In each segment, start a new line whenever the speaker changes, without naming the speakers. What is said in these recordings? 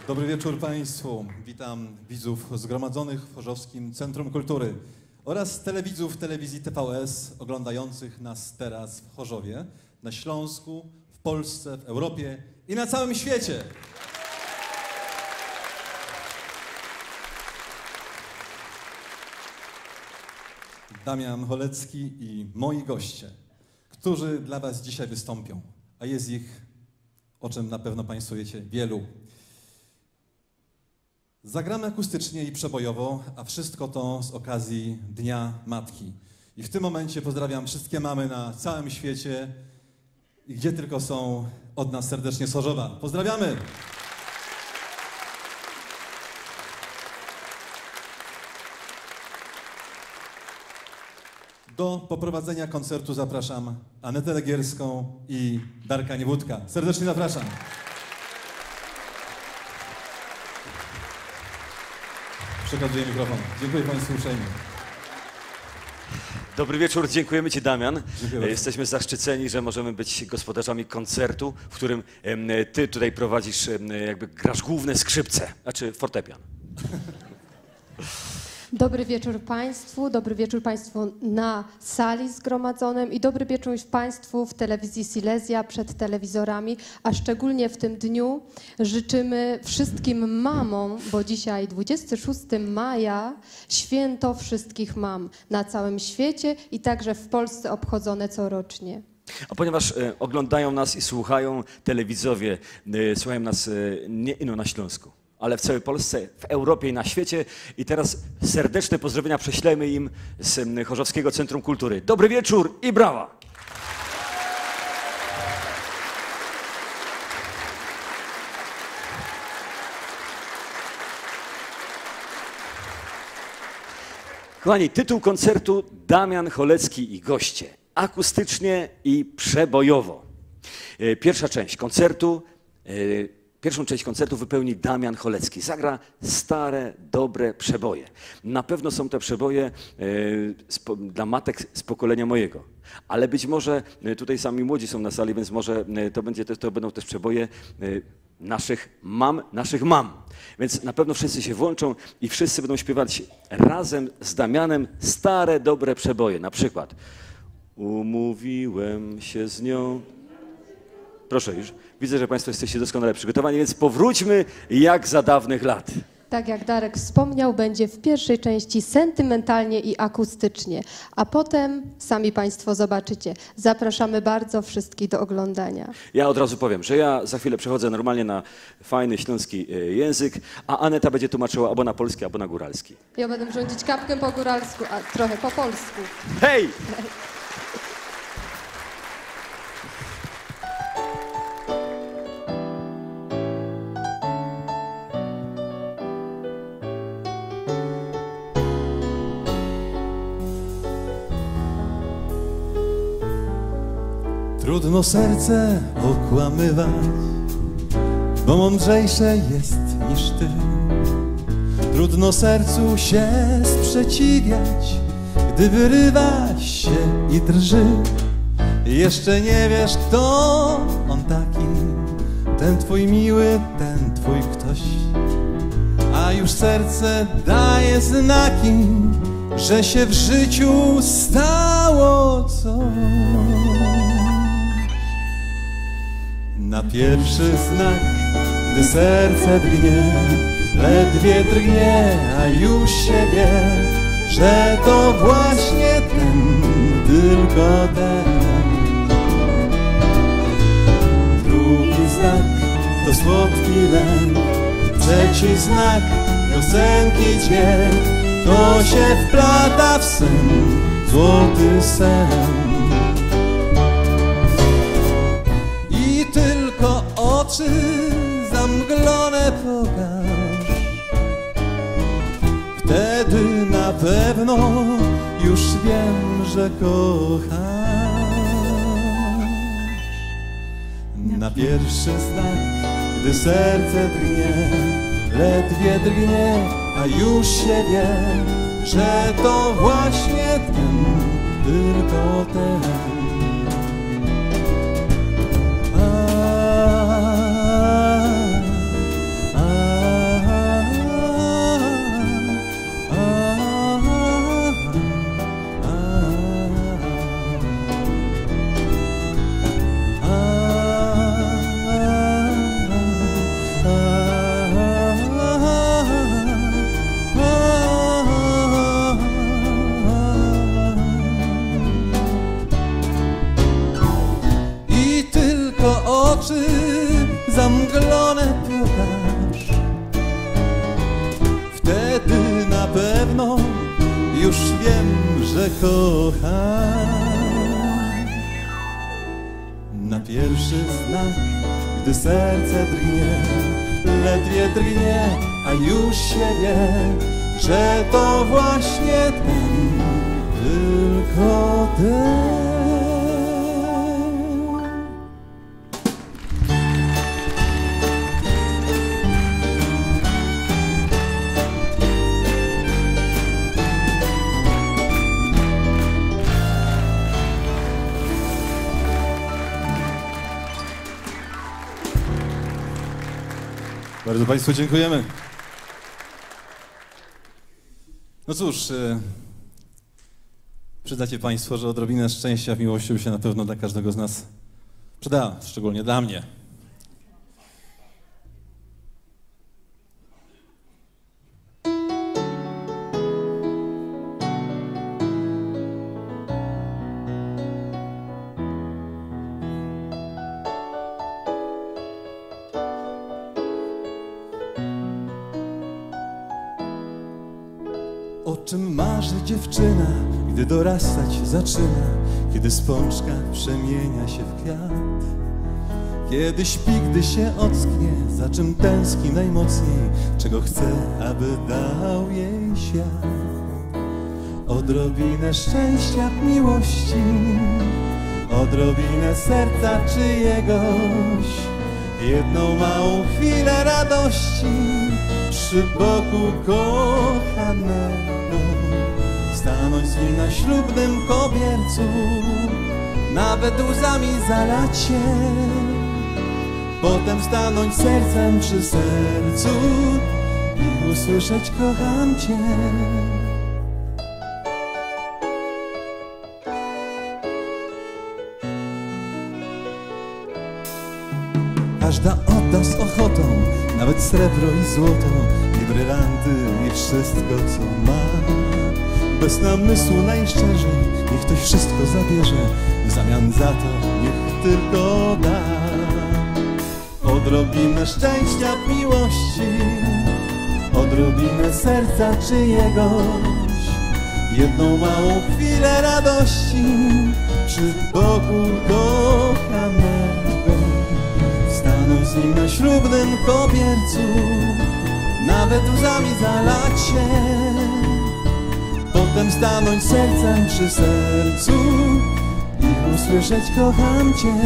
Dobry wieczór Państwu. Witam widzów zgromadzonych w Chorzowskim Centrum Kultury oraz telewidzów telewizji TVS oglądających nas teraz w Chorzowie, na Śląsku, w Polsce, w Europie i na całym świecie. Damian Cholecki i moi goście, którzy dla Was dzisiaj wystąpią, a jest ich, o czym na pewno Państwo wiecie, wielu. Zagramy akustycznie i przebojowo, a wszystko to z okazji Dnia Matki. I w tym momencie pozdrawiam wszystkie mamy na całym świecie i gdzie tylko są, od nas serdecznie z Chorzowa. Pozdrawiamy! Do poprowadzenia koncertu zapraszam Anetę Legierską i Darka Niewódka. Serdecznie zapraszam. Przekazuję mikrofon. Dziękuję Państwu uprzejmie.
Dobry wieczór, dziękujemy Ci, Damian.
Dziękuję.
Jesteśmy zaszczyceni, że możemy być gospodarzami koncertu, w którym Ty tutaj prowadzisz, jakby grasz główne skrzypce, znaczy fortepian.
Dobry wieczór Państwu na sali zgromadzonym i dobry wieczór Państwu w telewizji Silesia przed telewizorami, a szczególnie w tym dniu życzymy wszystkim mamom, bo dzisiaj 26 maja, święto wszystkich mam na całym świecie i także w Polsce obchodzone corocznie.
A ponieważ oglądają nas i słuchają telewidzowie, słuchają nas nie ino na Śląsku, ale w całej Polsce, w Europie i na świecie. I teraz serdeczne pozdrowienia prześlemy im z Chorzowskiego Centrum Kultury. Dobry wieczór i brawa! Kochani, tytuł koncertu Damian Cholecki i goście. Akustycznie i przebojowo. Pierwszą część koncertu wypełni Damian Cholecki. Zagra stare, dobre przeboje. Na pewno są te przeboje dla matek z pokolenia mojego. Ale być może tutaj sami młodzi są na sali, więc może to będą też przeboje naszych mam. Więc na pewno wszyscy się włączą i wszyscy będą śpiewać razem z Damianem stare, dobre przeboje. Na przykład umówiłem się z nią. Proszę już. Widzę, że Państwo jesteście doskonale przygotowani, więc powróćmy jak za dawnych lat.
Tak jak Darek wspomniał, będzie w pierwszej części sentymentalnie i akustycznie, a potem sami Państwo zobaczycie. Zapraszamy bardzo wszystkich do oglądania.
Ja od razu powiem, że ja za chwilę przechodzę normalnie na fajny śląski język, a Aneta będzie tłumaczyła albo na polski, albo na góralski.
Ja będę rządzić kapkę po góralsku, a trochę po polsku.
Hej!
Trudno serce okłamywać, bo mądrzejsze jest niż ty. Trudno sercu się sprzeciwiać, gdy wyrywa się i drży. Jeszcze nie wiesz, kto on taki, ten twój miły, ten twój ktoś. A już serce daje znaki, że się w życiu stało coś. Na pierwszy znak, gdy serce drgnie, ledwie drgnie, a już się wie, że to właśnie ten, tylko ten. Drugi znak to słodki lęk, trzeci znak piosenki dźwięk, to się wplata w sen, złoty sen. Oczy zamglone pokaż, wtedy na pewno już wiem, że kochasz. Na pierwszy znak, gdy serce drgnie, ledwie drgnie, a już się wie, że to właśnie ten, tylko ten. już wiem, że kocham. Na pierwszy znak, gdy serce drgnie, ledwie drgnie, a już się wie, że to właśnie ten, tylko ten. Bardzo Państwu dziękujemy. No cóż, przyznacie Państwo, że odrobinę szczęścia w miłości by się na pewno dla każdego z nas przydała, szczególnie dla mnie. O czym marzy dziewczyna, gdy dorastać zaczyna, kiedy z pączka przemienia się w kwiat? Kiedy śpi, gdy się ocknie, za czym tęskni najmocniej, czego chce, aby dał jej świat? Odrobinę szczęścia w miłości, odrobinę serca czyjegoś, jedną małą chwilę radości przy boku kochanego, stanąć z nim na ślubnym kobiercu, nawet łzami zalać się, potem stanąć sercem przy sercu i usłyszeć kocham cię. Każda odda z ochotą, nawet srebro i złoto, i brylanty, i wszystko co ma. Bez namysłu najszczerzej, niech ktoś wszystko zabierze, w zamian za to niech tylko da. Odrobinę szczęścia w miłości, odrobinę serca czyjegoś, jedną małą chwilę radości przy boku kochanego, stanąć z nim na ślubnym kobiercu, nawet łzami zalać się, potem stanąć sercem przy sercu i usłyszeć kocham cię.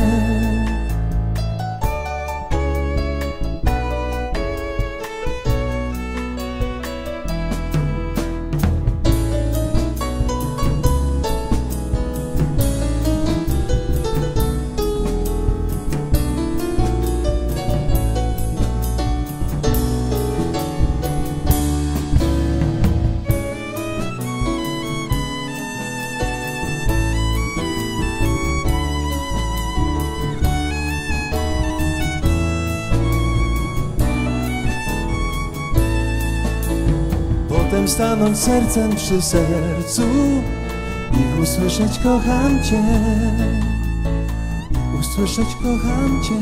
Potem stanąć sercem przy sercu i usłyszeć kocham cię, usłyszeć kocham cię,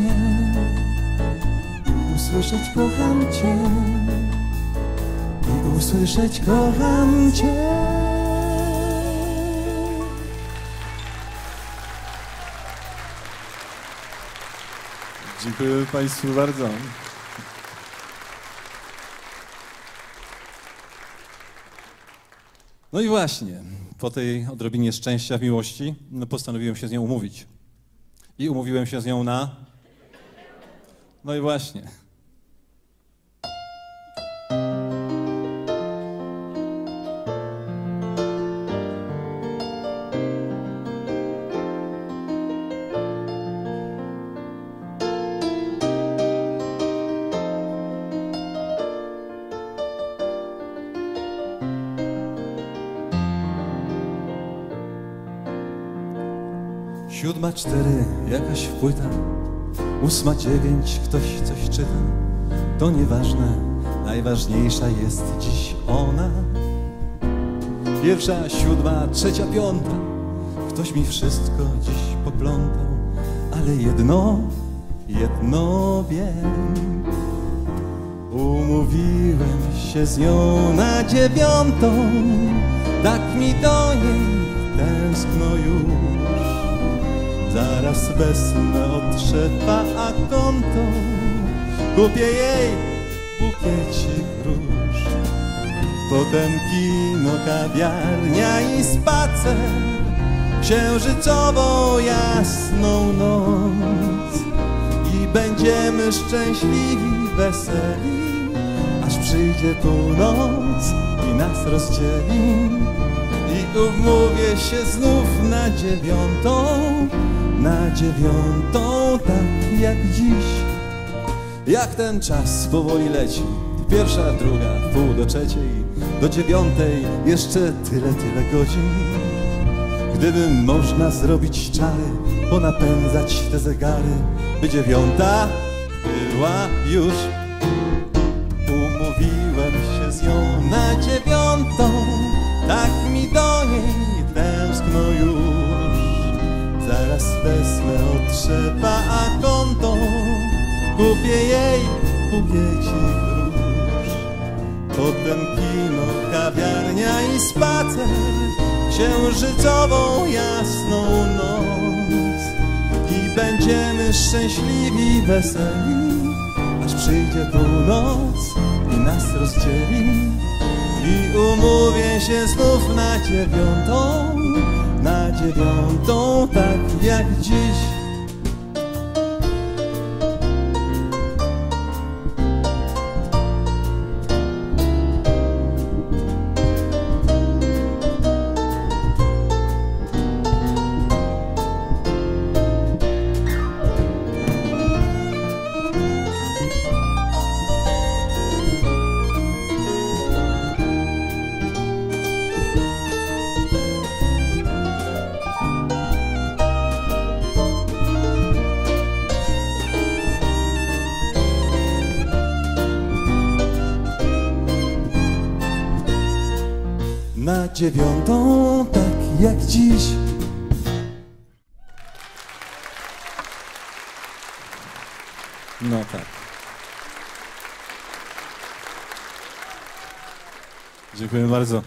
usłyszeć kocham cię i usłyszeć kocham cię. Dziękuję Państwu bardzo. No i właśnie, po tej odrobinie szczęścia w miłości postanowiłem się z nią umówić. I umówiłem się z nią na... No i właśnie. Siódma, 4, jakaś płyta, 8:09, ktoś coś czyta. To nieważne, najważniejsza jest dziś ona. 1, 7, 3, 5, ktoś mi wszystko dziś poplątał, ale jedno wiem. Umówiłem się z nią na 9, tak mi do niej tęskno już. Zaraz wezmę od szefa a konto, kupię jej bukiecik róż. Potem kino, kawiarnia i spacer, księżycową jasną noc. I będziemy szczęśliwi, weseli, aż przyjdzie północ i nas rozdzieli. I umówię się znów na 9:00, na 9:00, tak jak dziś. Jak ten czas powoli leci, 1, 2, pół do 3, do 9, jeszcze tyle godzin. Gdyby można zrobić czary, ponapędzać te zegary, by 9:00 była już. Umówiłem się z nią na 9:00, tak mi do niej tęskno już. Zaraz wezmę od szefa a konto, kupię jej bukiecik róż. Potem kino, kawiarnia i spacer, księżycową jasną noc. I będziemy szczęśliwi, weseli, aż przyjdzie północ i nas rozdzieli. I umówię się znów na 9:00, na 9:00, tak jak dziś. Na 9:00, tak jak dziś. No tak. Dziękuję bardzo.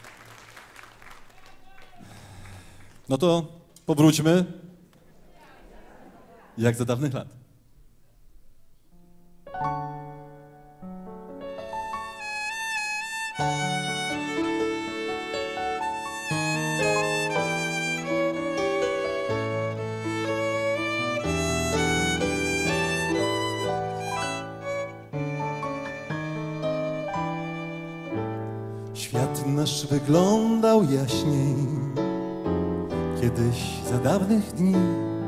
No to powróćmy jak za dawnych lat. Świat nasz wyglądał jaśniej kiedyś za dawnych dni,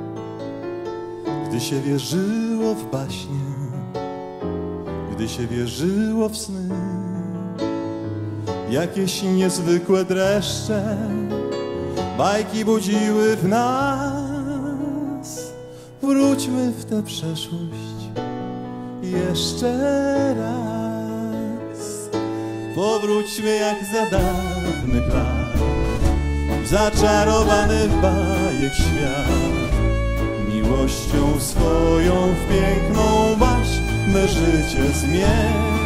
gdy się wierzyło w baśnie, gdy się wierzyło w sny. Jakieś niezwykłe dreszcze bajki budziły w nas. Wróćmy w tę przeszłość jeszcze raz. Powróćmy jak za dawnych lat, w zaczarowany bajek świat. Miłością swoją w piękną baśń me życie zmień.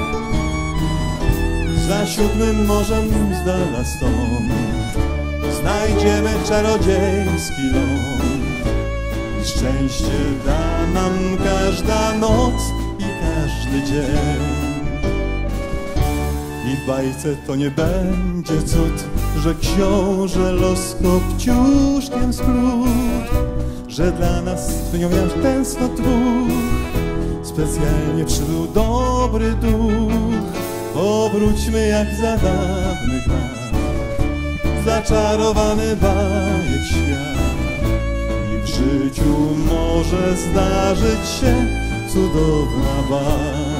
Za 7 morzem z dala stąd znajdziemy czarodziejski ląd. I szczęście da nam każda noc i każdy dzień. I w bajce to nie będzie cud, że książę los kopciuszkiem splótł, że dla nas dnią jak tęsknot dwóch specjalnie przybył dobry duch. Powróćmy jak za dawnych lat, zaczarowany bajek świat. I w życiu może zdarzyć się cudowna baśń.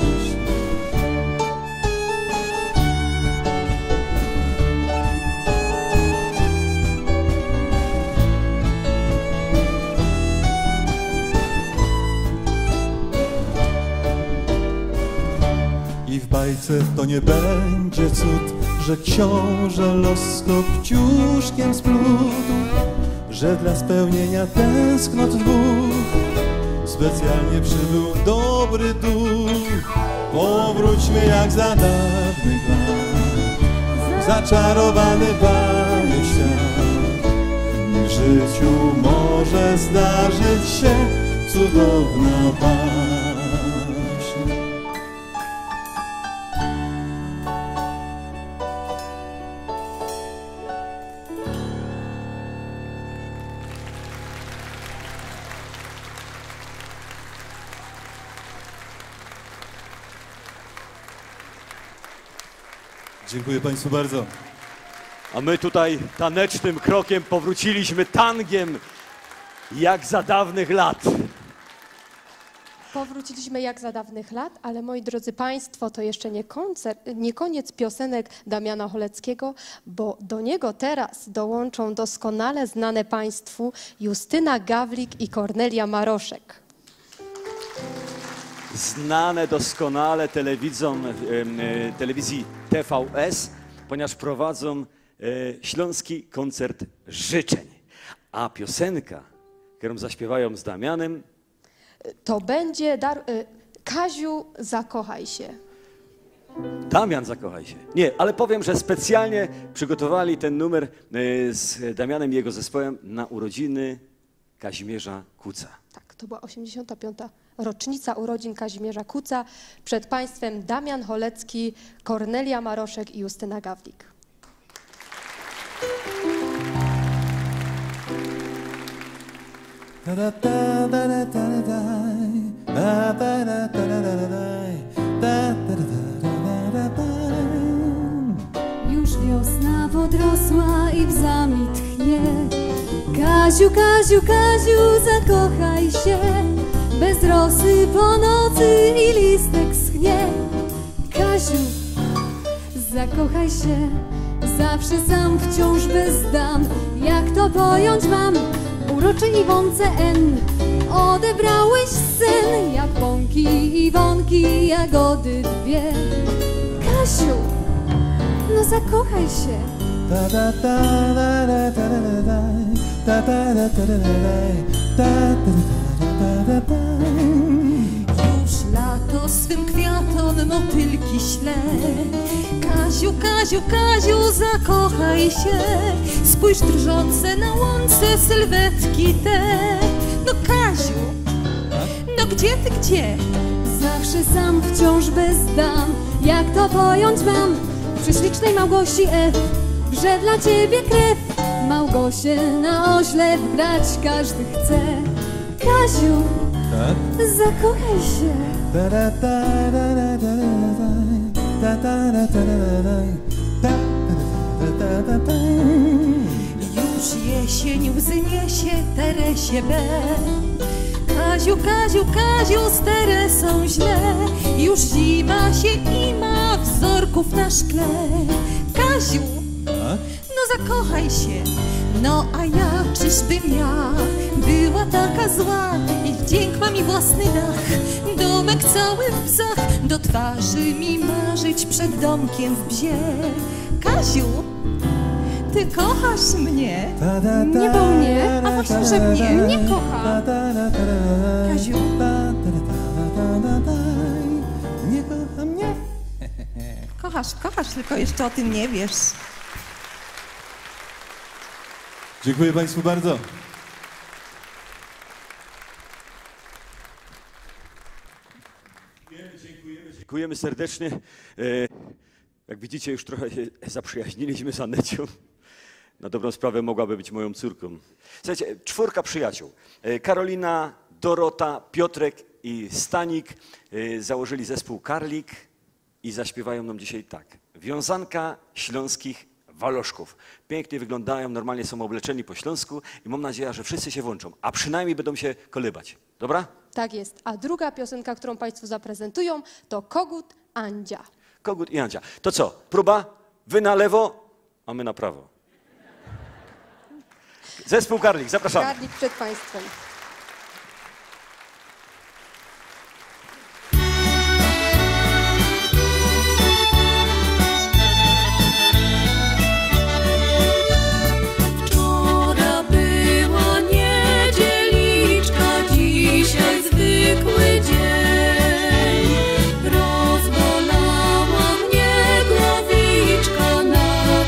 I w bajce to nie będzie cud, że książę los kopciuszkiem splótł, że dla spełnienia tęsknot dwóch specjalnie przybył dobry duch. Powróćmy jak za dawnych lat, zaczarowany bawię świat. W życiu może zdarzyć się cudowna baśń. Dziękuję Państwu bardzo.
A my tutaj tanecznym krokiem powróciliśmy tangiem jak za dawnych lat.
Powróciliśmy jak za dawnych lat, ale moi drodzy Państwo, to jeszcze nie koniec piosenek Damiana Choleckiego, bo do niego teraz dołączą doskonale znane Państwu Justyna Gawlik i Kornelia Maroszek.
Znane doskonale telewidzom telewizji TVS, ponieważ prowadzą Śląski Koncert Życzeń. A piosenka, którą zaśpiewają z Damianem,
To będzie Kaziu, zakochaj się.
Damian, zakochaj się. Nie, ale powiem, że specjalnie przygotowali ten numer z Damianem i jego zespołem na urodziny Kazimierza Kuca.
Tak, to była 85. rocznica urodzin Kazimierza Kuca. Przed Państwem Damian Cholecki, Kornelia Maroszek i Justyna Gawlik.
Już wiosna podrosła i w zamit tchnie. Kaziu, Kaziu, Kaziu, zakochaj się. Bez rosy po nocy i listek schnie. Kaziu, zakochaj się. Zawsze sam wciąż bezdam. Jak to pojąć mam? Uroczy Iwonce N. Odebrałeś sen, jak bąki, Iwonki, jagody dwie. Kasiu, no zakochaj się.
Już lato swym kwiatom motylki śle. Kaziu, Kaziu, Kaziu, zakochaj się. Spójrz drżące na łące sylwetki te. No Kaziu, no gdzie ty, gdzie?
Zawsze sam wciąż bezdam. Jak to pojąć mam? Przy ślicznej Małgosi F. Wrze dla ciebie krew. Małgosię na oślep brać każdy chce. Kaziu,
Tak?
zakochaj się.
Już jesień łzy niesie Teresie B. Kaziu, Kaziu, Kaziu, z Teresą źle. Już zima się ima wzorków na szkle. Kaziu,
Tak?
no zakochaj się. No a ja czyżbym ja była taka zła i wdzięk ma mi własny dach, domek cały w bzach, do twarzy mi marzyć przed domkiem w bzie. Kaziu, ty kochasz mnie?
Nie, bo mnie,
a właśnie, że mnie
nie kocha.
Kaziu,
Nie kocha mnie.
kochasz, tylko jeszcze o tym nie wiesz.
Dziękuję Państwu bardzo.
Dziękujemy serdecznie. Jak widzicie, już trochę się zaprzyjaźniliśmy z Anecią. Na dobrą sprawę mogłaby być moją córką. Słuchajcie, 4 przyjaciół. Karolina, Dorota, Piotrek i Stanik założyli zespół Karlik i zaśpiewają nam dzisiaj tak. Wiązanka śląskich waloszków. Pięknie wyglądają, normalnie są obleczeni po śląsku i mam nadzieję, że wszyscy się włączą, a przynajmniej będą się kolybać. Dobra?
Tak jest. A druga piosenka, którą Państwu zaprezentują, to Kogut Andzia.
Kogut i Andzia. To co? Próba? Wy na lewo, a my na prawo. Zespół Karlik, zapraszamy.
Karlik przed Państwem.
Wczoraj była niedzieliczka, dzisiaj zwykły dzień. Rozbolała mnie głowiczka, na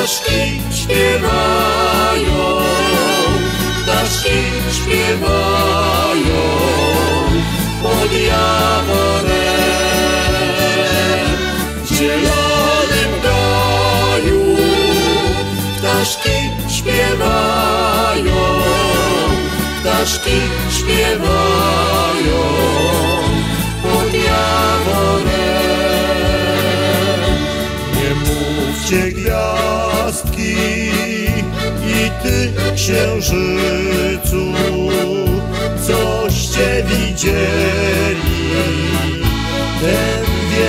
ptaszki śpiewają, ptaszki śpiewają pod jaworem. W zielonym gaju ptaszki śpiewają, ptaszki śpiewają pod jaworem. Nie mówcie gwiazdki i ty księżycu, coście widzieli ten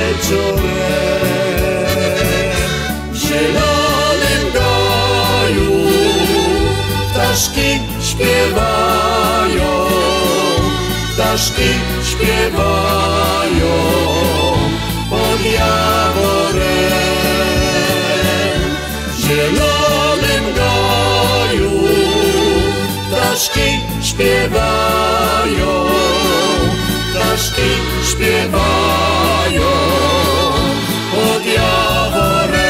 wieczorem. W zielonym gaju ptaszki śpiewają, ptaszki śpiewają pod jaworem. W zielonym gaju ptaszki śpiewają, ptaszki śpiewają pod jaworem.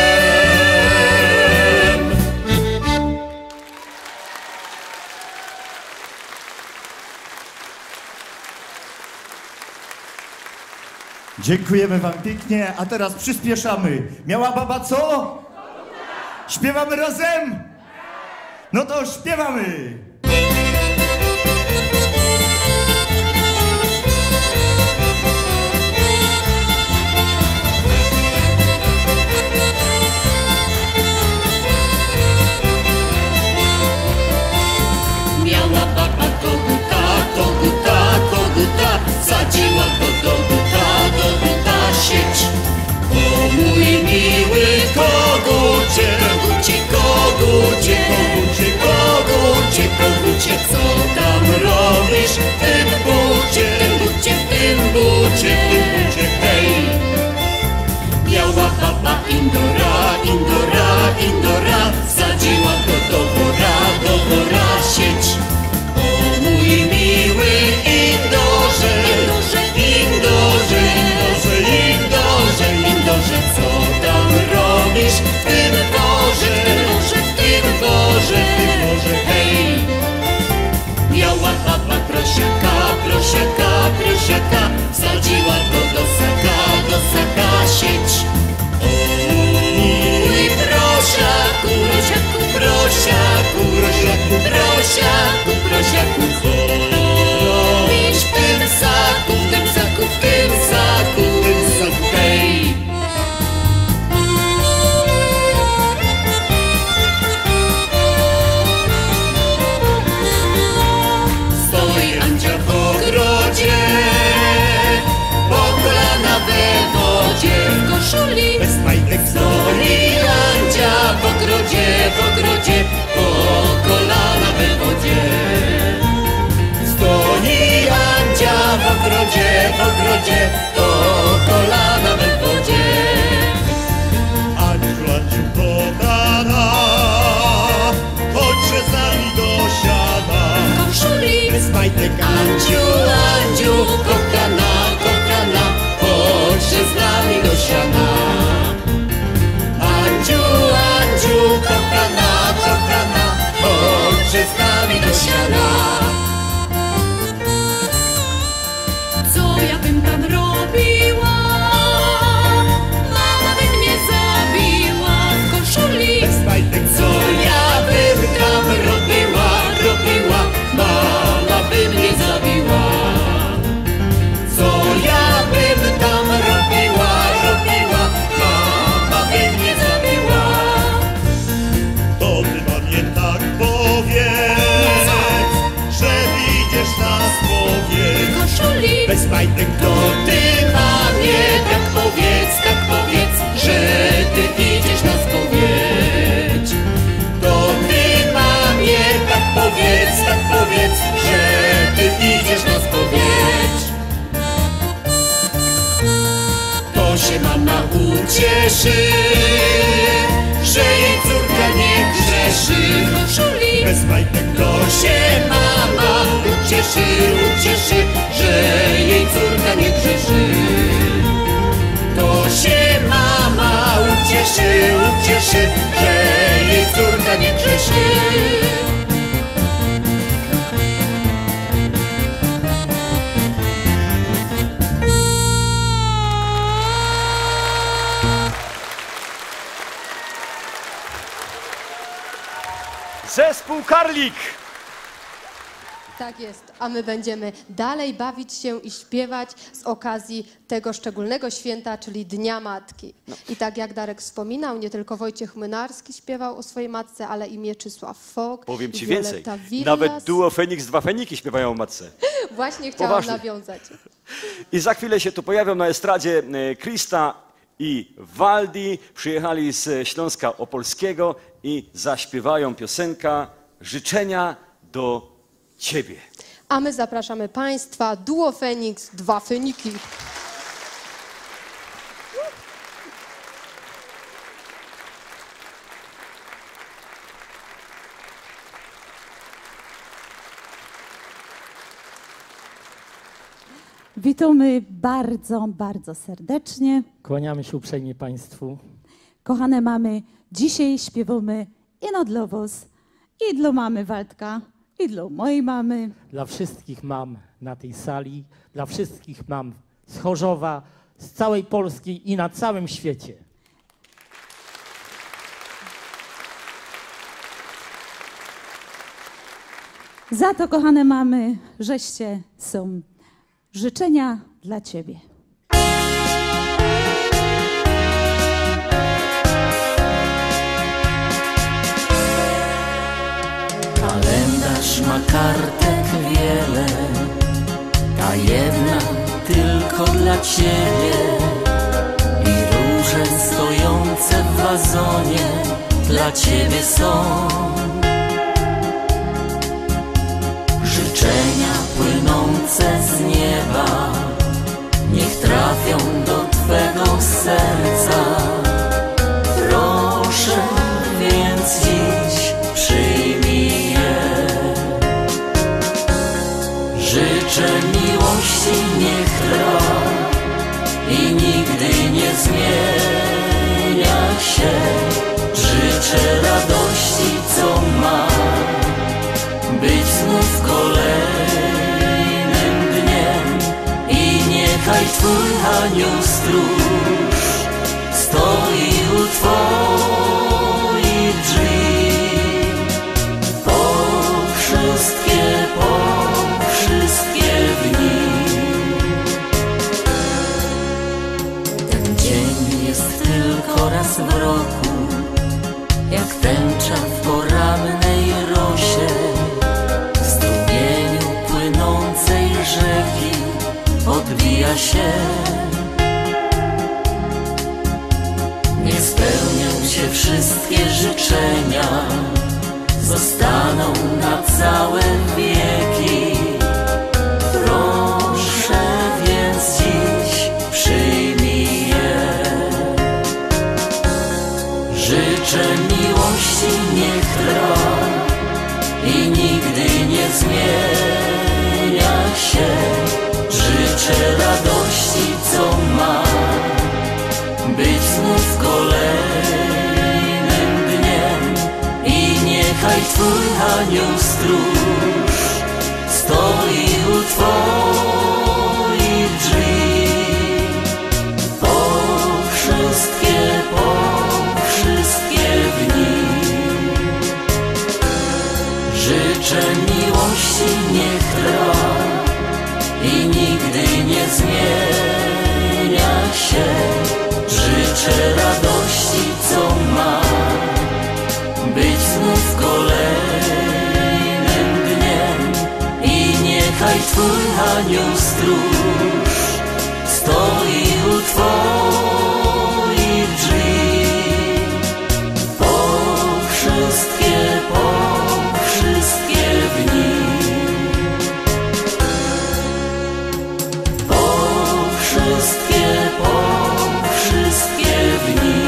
Dziękujemy wam pięknie, a teraz przyspieszamy. Miała baba co? Śpiewamy razem? No to śpiewamy!
Miała baba koguta, koguta, koguta, sadziła go do buta sieć. O mój miły kogucie, kogucie, kogucie, kogucie, kogucie, kogucie, co tam robisz w tym bucie, w tym bucie, w tym bucie, w tym bucie, hej! Miała baba indora, indora, indora, sadziła go do wora sieć. O mój miły indorze, indorze, indorze, indorze, indorze, co tam robisz w tym worze, w tym worze, hej! Miała baba prosiaka, prosiaka, prosiaka, sadziła go do saka sieć. O mój prosiaku, prosiaku, prosiaku, prosiaku, prosiaku, prosiaku, co robisz w tym saku, w tym saku, w tym saku, w tym saku, hej! Stoi Andzia w ogrodzie, po kolana we wodzie, w koszuli bez majtek. Stoi Andzia w ogrodzie, po kolana we wodzie. Stoi Andzia w ogrodzie, po kolana we wodzie.
Andziu, Andziu, kochana, chodźże z nami do siana.
Koszuli
Bez majtek.
Andziu, Andziu, kochana, kochana, chodźże z nami do siana. Andziu, Andziu, kochana, kochana, chodźże z nami do siana. Co ja bym tam robiła? Mama by mnie zabiła w koszuli.
Bez majtek.
Co ja bym tam robiła, robiła? Mama by mnie zabiła. Co ja bym tam robiła, robiła? Mama by mnie zabiła.
To ty mamie tak powiedz, że idziesz nas powiedz.
Koszuli.
Bez majtek.
To ty mamie tak powiedz, że ty idziesz na spowiedź. To ty mamie tak powiedz, że ty idziesz na spowiedź. To się mama ucieszy, że jej córka nie grzeszy. Koszuli.
Bez majtek.
To się mama ucieszy, że jej córka nie grzeszy. To się mama ucieszy, że
Zespół Karlik.
Tak jest, a my będziemy dalej bawić się i śpiewać z okazji tego szczególnego święta, czyli Dnia Matki. I tak jak Darek wspominał, nie tylko Wojciech Młynarski śpiewał o swojej matce, ale i Mieczysław Fok.
Powiem ci
i
więcej,
Violetta Villas.
nawet duo Feniks, 2 Feniki śpiewają o matce.
Właśnie chciałam
Poważnie.
nawiązać.
I za chwilę się tu pojawią na estradzie Krista i Waldi. Przyjechali z Śląska Opolskiego i zaśpiewają piosenka Życzenia do Ciebie.
A my zapraszamy Państwa, duo Feniks, 2 Feniki.
Witamy bardzo, bardzo serdecznie.
Kłaniamy się uprzejmie Państwu.
Kochane mamy, dzisiaj śpiewamy ino dla was, i dla mamy Waldka, i dla mojej mamy.
Dla wszystkich mam na tej sali, dla wszystkich mam z Chorzowa, z całej Polski i na całym świecie.
Za to, kochane mamy, żeście są życzenia dla Ciebie.
Kalendarz ma kartek wiele, ta jedna tylko dla Ciebie. I róże stojące w wazonie dla Ciebie są. Życzenia płynące z nieba niech trafią do Twego serca. Proszę więc dziś przyjmij je. Życzę miłości niech trwa i nigdy nie zmienia się. Życzę radości, co ma być znów kolejnym dniem. I niechaj Twój anioł stróż stoi u Twoich drzwi. Po wszystkie dni. Ten dzień jest tylko raz w roku, jak tęcza w porannej rosie, w strumieniu płynącej rzeki odbija się. Nie spełnią się wszystkie życzenia, zostaną na całe wieki. Proszę więc dziś przyjmij je. Życzę miłości niech trwa i nigdy nie zmienia się. Życzę radości, co ma być znów kolejnym dniem. I niechaj Twój anioł stróż stoi u Twoich drzwi. Po wszystkie dni. Życzę miłości niech trwa i nigdy nie zmienia się. Życzę radości, co ma być znów kolejnym dniem. I niechaj Twój anioł stróż stoi u Twoich drzwi. Po wszystkie dni. Po wszystkie dni.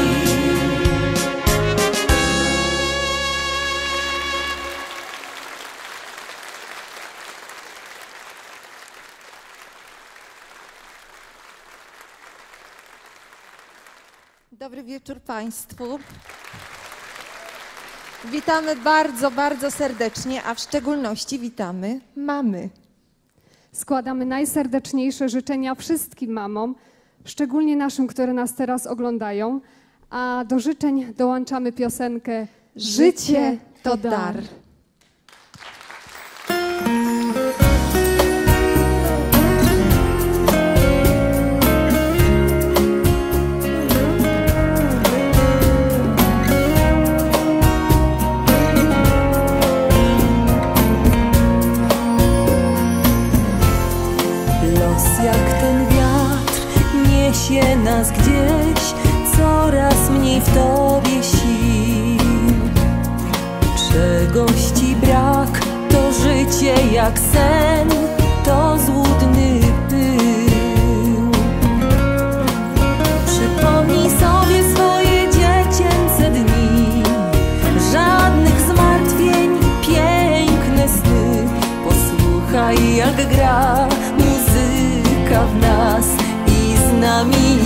Dobry wieczór Państwu. Witamy bardzo, bardzo serdecznie, a w szczególności witamy mamy.
Składamy najserdeczniejsze życzenia wszystkim mamom, szczególnie naszym, które nas teraz oglądają, a do życzeń dołączamy piosenkę
Życie to dar.
Los jak ten wiatr niesie nas gdzieś, coraz mniej w tobie sił. Czegoś ci brak, to życie jak sen, to złudny pył. Przypomnij sobie swoje dziecięce dni, żadnych zmartwień, piękne sny. Posłuchaj jak gra muzyka w nas i z nami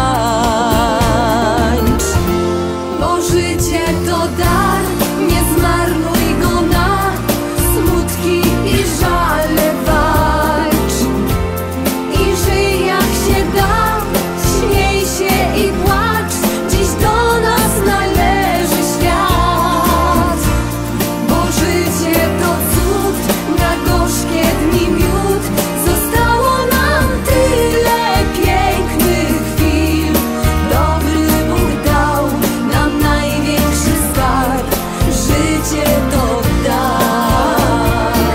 tańcz. Bo życie to dar, nie zmarnuj go na smutki i żale, walcz. I żyj jak się da, śmiej się i płacz. Dziś do nas należy świat. Bo życie to cud, na gorzkie dni miód. Zostało nam tyle pięknych chwil. Dobry Bóg dał nam największy skarb. Życie to dar.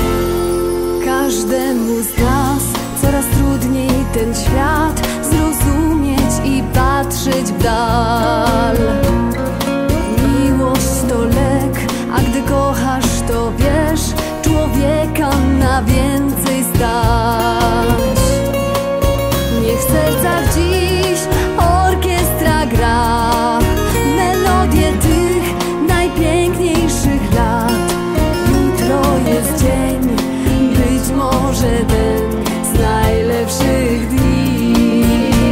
Każdemu z nas coraz trudniej ten świat zrozumieć i patrzeć w dal. Miłość to lek, a gdy kochasz, to wiesz, człowieka na więcej stać. Niech w sercach dziś orkiestra gra melodię tych najpiękniejszych lat. Jutro jest dzień, być może ten z najlepszych dni.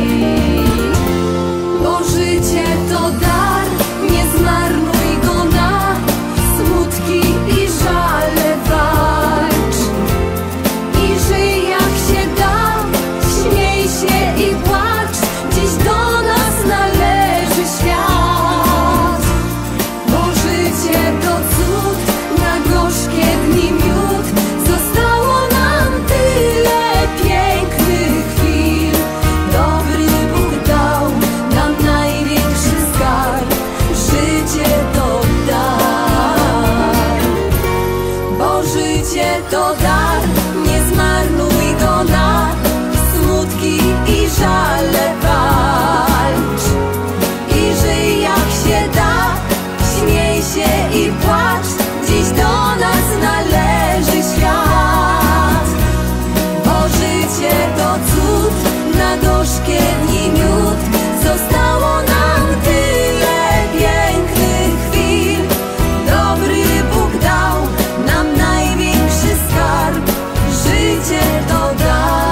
Bo życie to dar, nie zmarnuj go na smutki i żale, walcz. I żyj jak się da, śmiej się i płacz. Dziś do nas należy świat. Bo życie to cud, na gorzkie dni miód. Zostało nam tyle pięknych chwil. Dobry Bóg dał nam największy skarb. Życie to dar. Bo życie to dar, nie zmarnuj go na smutki i żale, walcz. I żyj jak się da, śmiej się i płacz. Dziś do nas należy świat. Bo życie to cud, na gorzkie dni miód. Zostało nam tyle pięknych chwil. Dobry Bóg dał nam największy skarb. Życie to dar.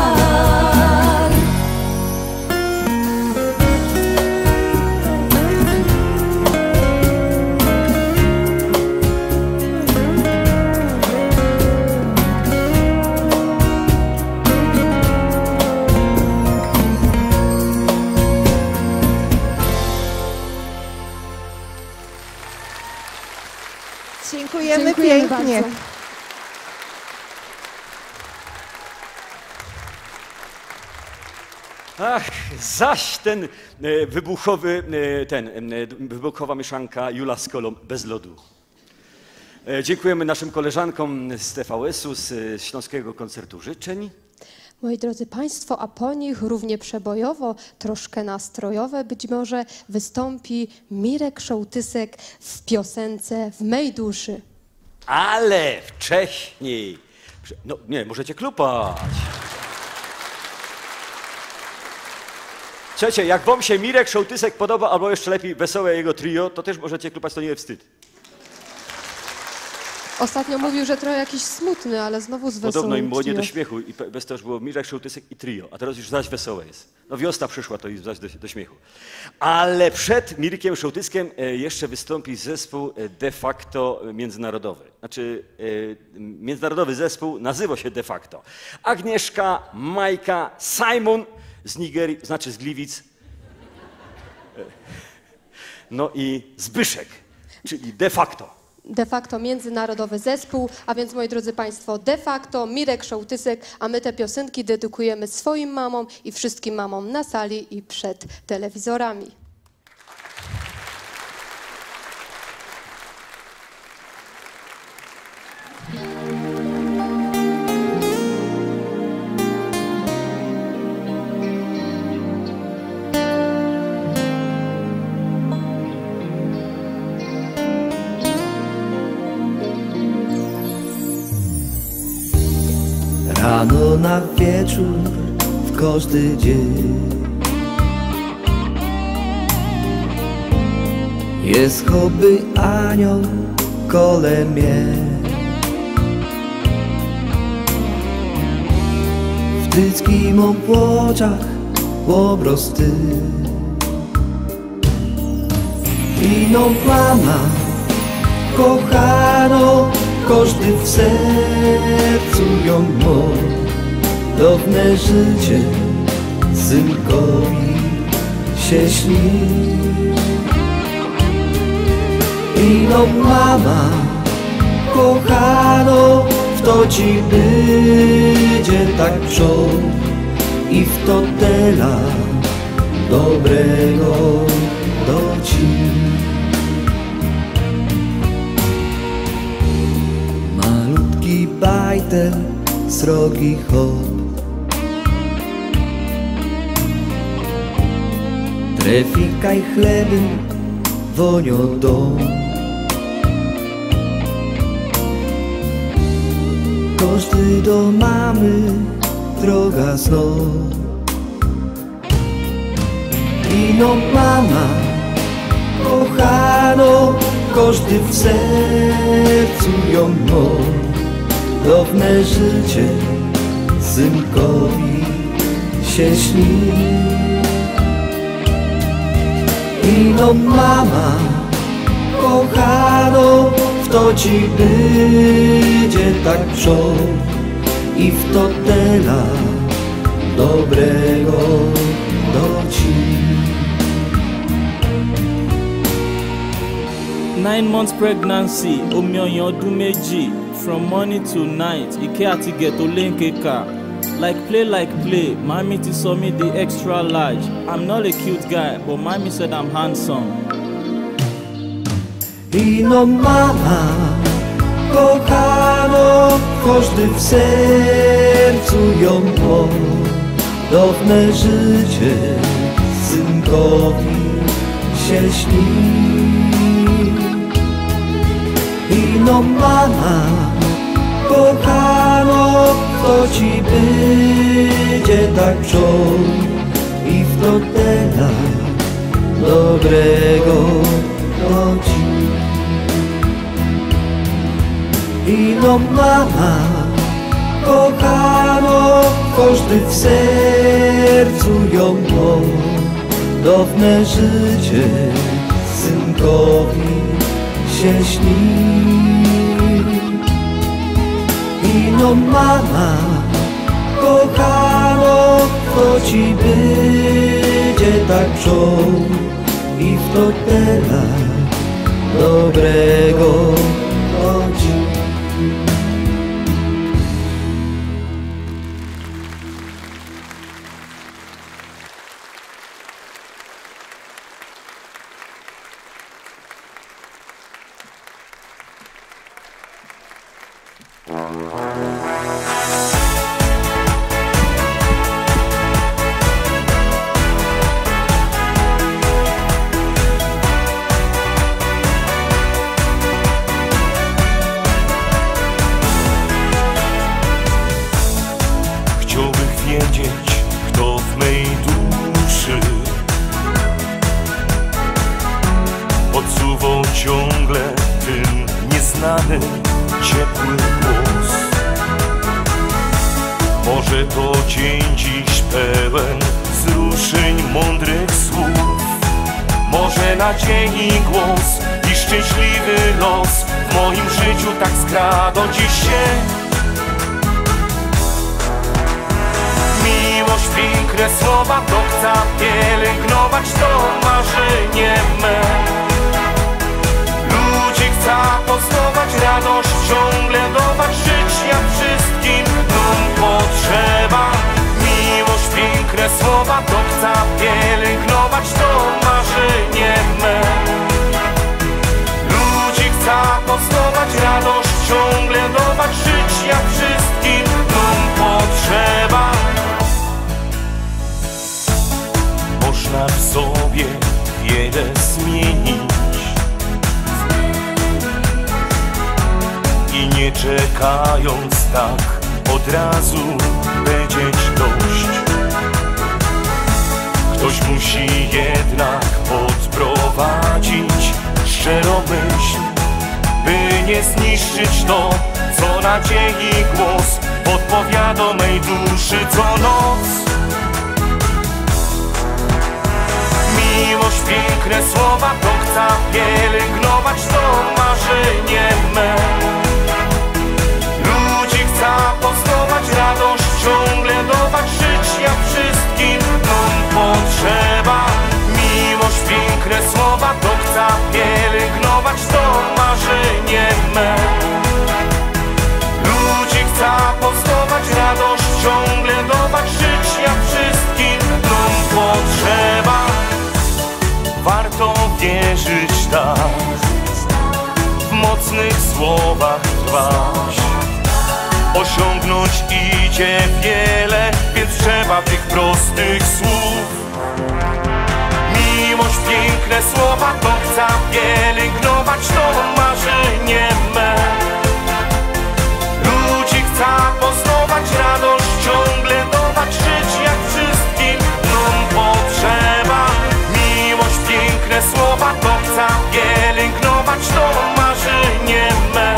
Dziękujemy pięknie.
bardzo.
Ach, zaś ten wybuchowa mieszanka Jula z kolą bez lodu. Dziękujemy naszym koleżankom z TVS-u, z Śląskiego Koncertu Życzeń.
Moi drodzy Państwo, a po nich równie przebojowo, troszkę nastrojowe być może wystąpi Mirek Szołtysek w piosence W mej duszy.
Ale wcześniej, no nie, możecie klupać. Słuchajcie, jak wam się Mirek Szołtysek podoba, albo jeszcze lepiej Wesołe jego trio, to też możecie klupać, to nie jest wstyd.
Ostatnio mówił, że trochę jakiś smutny, ale znowu z wesołym
Podobno im było nie do
trio.
śmiechu i bez tego już było Mirek Szołtysek i trio, a teraz już zaś wesołe jest. No wiosna przyszła, to już zaś do śmiechu. Ale przed Mirkiem Szołtyskiem jeszcze wystąpi zespół de facto międzynarodowy. Znaczy międzynarodowy zespół nazywa się de facto. Agnieszka, Majka, Simon z Nigerii, znaczy z Gliwic. No i Zbyszek. Czyli de facto.
De facto międzynarodowy zespół, a więc moi drodzy Państwo, de facto Mirek Szołtysek, a my te piosenki dedykujemy swoim mamom i wszystkim mamom na sali i przed telewizorami.
Rano na wieczór, w każdy dzień jest choby anioł kole mnie. W tyckim obłoczach obraz ty i no mama kochano, każdy w sercu ją ma. Dawne życie synkowi się śni. I no mama kochano, w to ci będzie tak przod i w to tela dobrego do ci. Malutki bajtel, srogi chod, trefikaj chleby, wonio dom. Każdy do mamy droga znów. I no mama kochano, każdy w sercu ją ma. Dawne życie synkowi się śni. I no mama kochano, w to ci będzie tak przod i w to tela dobrego do ci.
9 months pregnancy, omi ọdún méjì. From morning to night, ike àti ghetto link car. Like play, mommy ti saw me the extra large. I'm not a cute guy, but mommy said I'm handsome.
I no mama kochano, każdy w sercu ją ma. Dawne życie synkowi się śni. I no mama kochano, to ci będzie tak przod i w to tela dobrego do ci. I no mama kochano, każdy w sercu ją ma. Dawne życie synkowi się śni. I no mama kochano, to ci będzie tak przod i w to tela dobrego do ci.
Ciągle ten nieznany, ciepły głos. Może to dzień dziś pełen wzruszeń, mądrych słów. Może nadziei głos i szczęśliwy los w moim życiu tak skradł dziś się. Miłość, piękne słowa, to chcę pielęgnować to marzenie me. chce pielęgnować to marzenie me. Ludzi chce poznawać radość, ciągle dawać żyć jak wszystkim nam potrzeba. Można w sobie wiele zmienić i nie czekając tak od razu powiedzieć dość. Ktoś musi jednak podprowadzić szczerą myśl, by nie zniszczyć to, co nadziei głos podpowiada mej duszy co noc. Miłość, piękne słowa, to chce pielęgnować to marzenie me. Ludzi chce poznawać radość, ciągle dawać żyć jak wszystkim nam potrzeba. Miłość, piękne słowa, to chce pielęgnować to marzenie me. Ludzi chce poznawać radość, ciągle dawać żyć jak wszystkim nam potrzeba. Warto wierzyć tak, w mocnych słowach trwać. Osiągnąć idzie wiele, więc trzeba tych prostych słów. Miłość, piękne słowa, to chce pielęgnować to marzenie me. Ludzi chce poznawać radość, ciągle dawać żyć jak wszystkim nam potrzeba. Miłość, piękne słowa, to chce pielęgnować to marzenie me.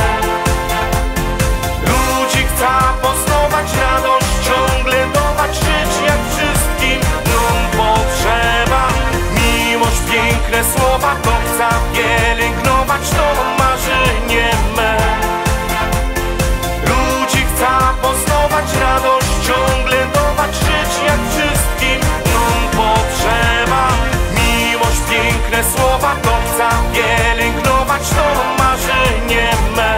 Ludzi chce poznawać radość, ciągle dawać żyć jak wszystkim nam potrzeba. Miłość, piękne słowa, to chce pielęgnować to marzenie me. Ludzi chce poznawać radość, ciągle dawać żyć jak wszystkim nam potrzeba. Miłość, piękne słowa, to chce pielęgnować to marzenie me.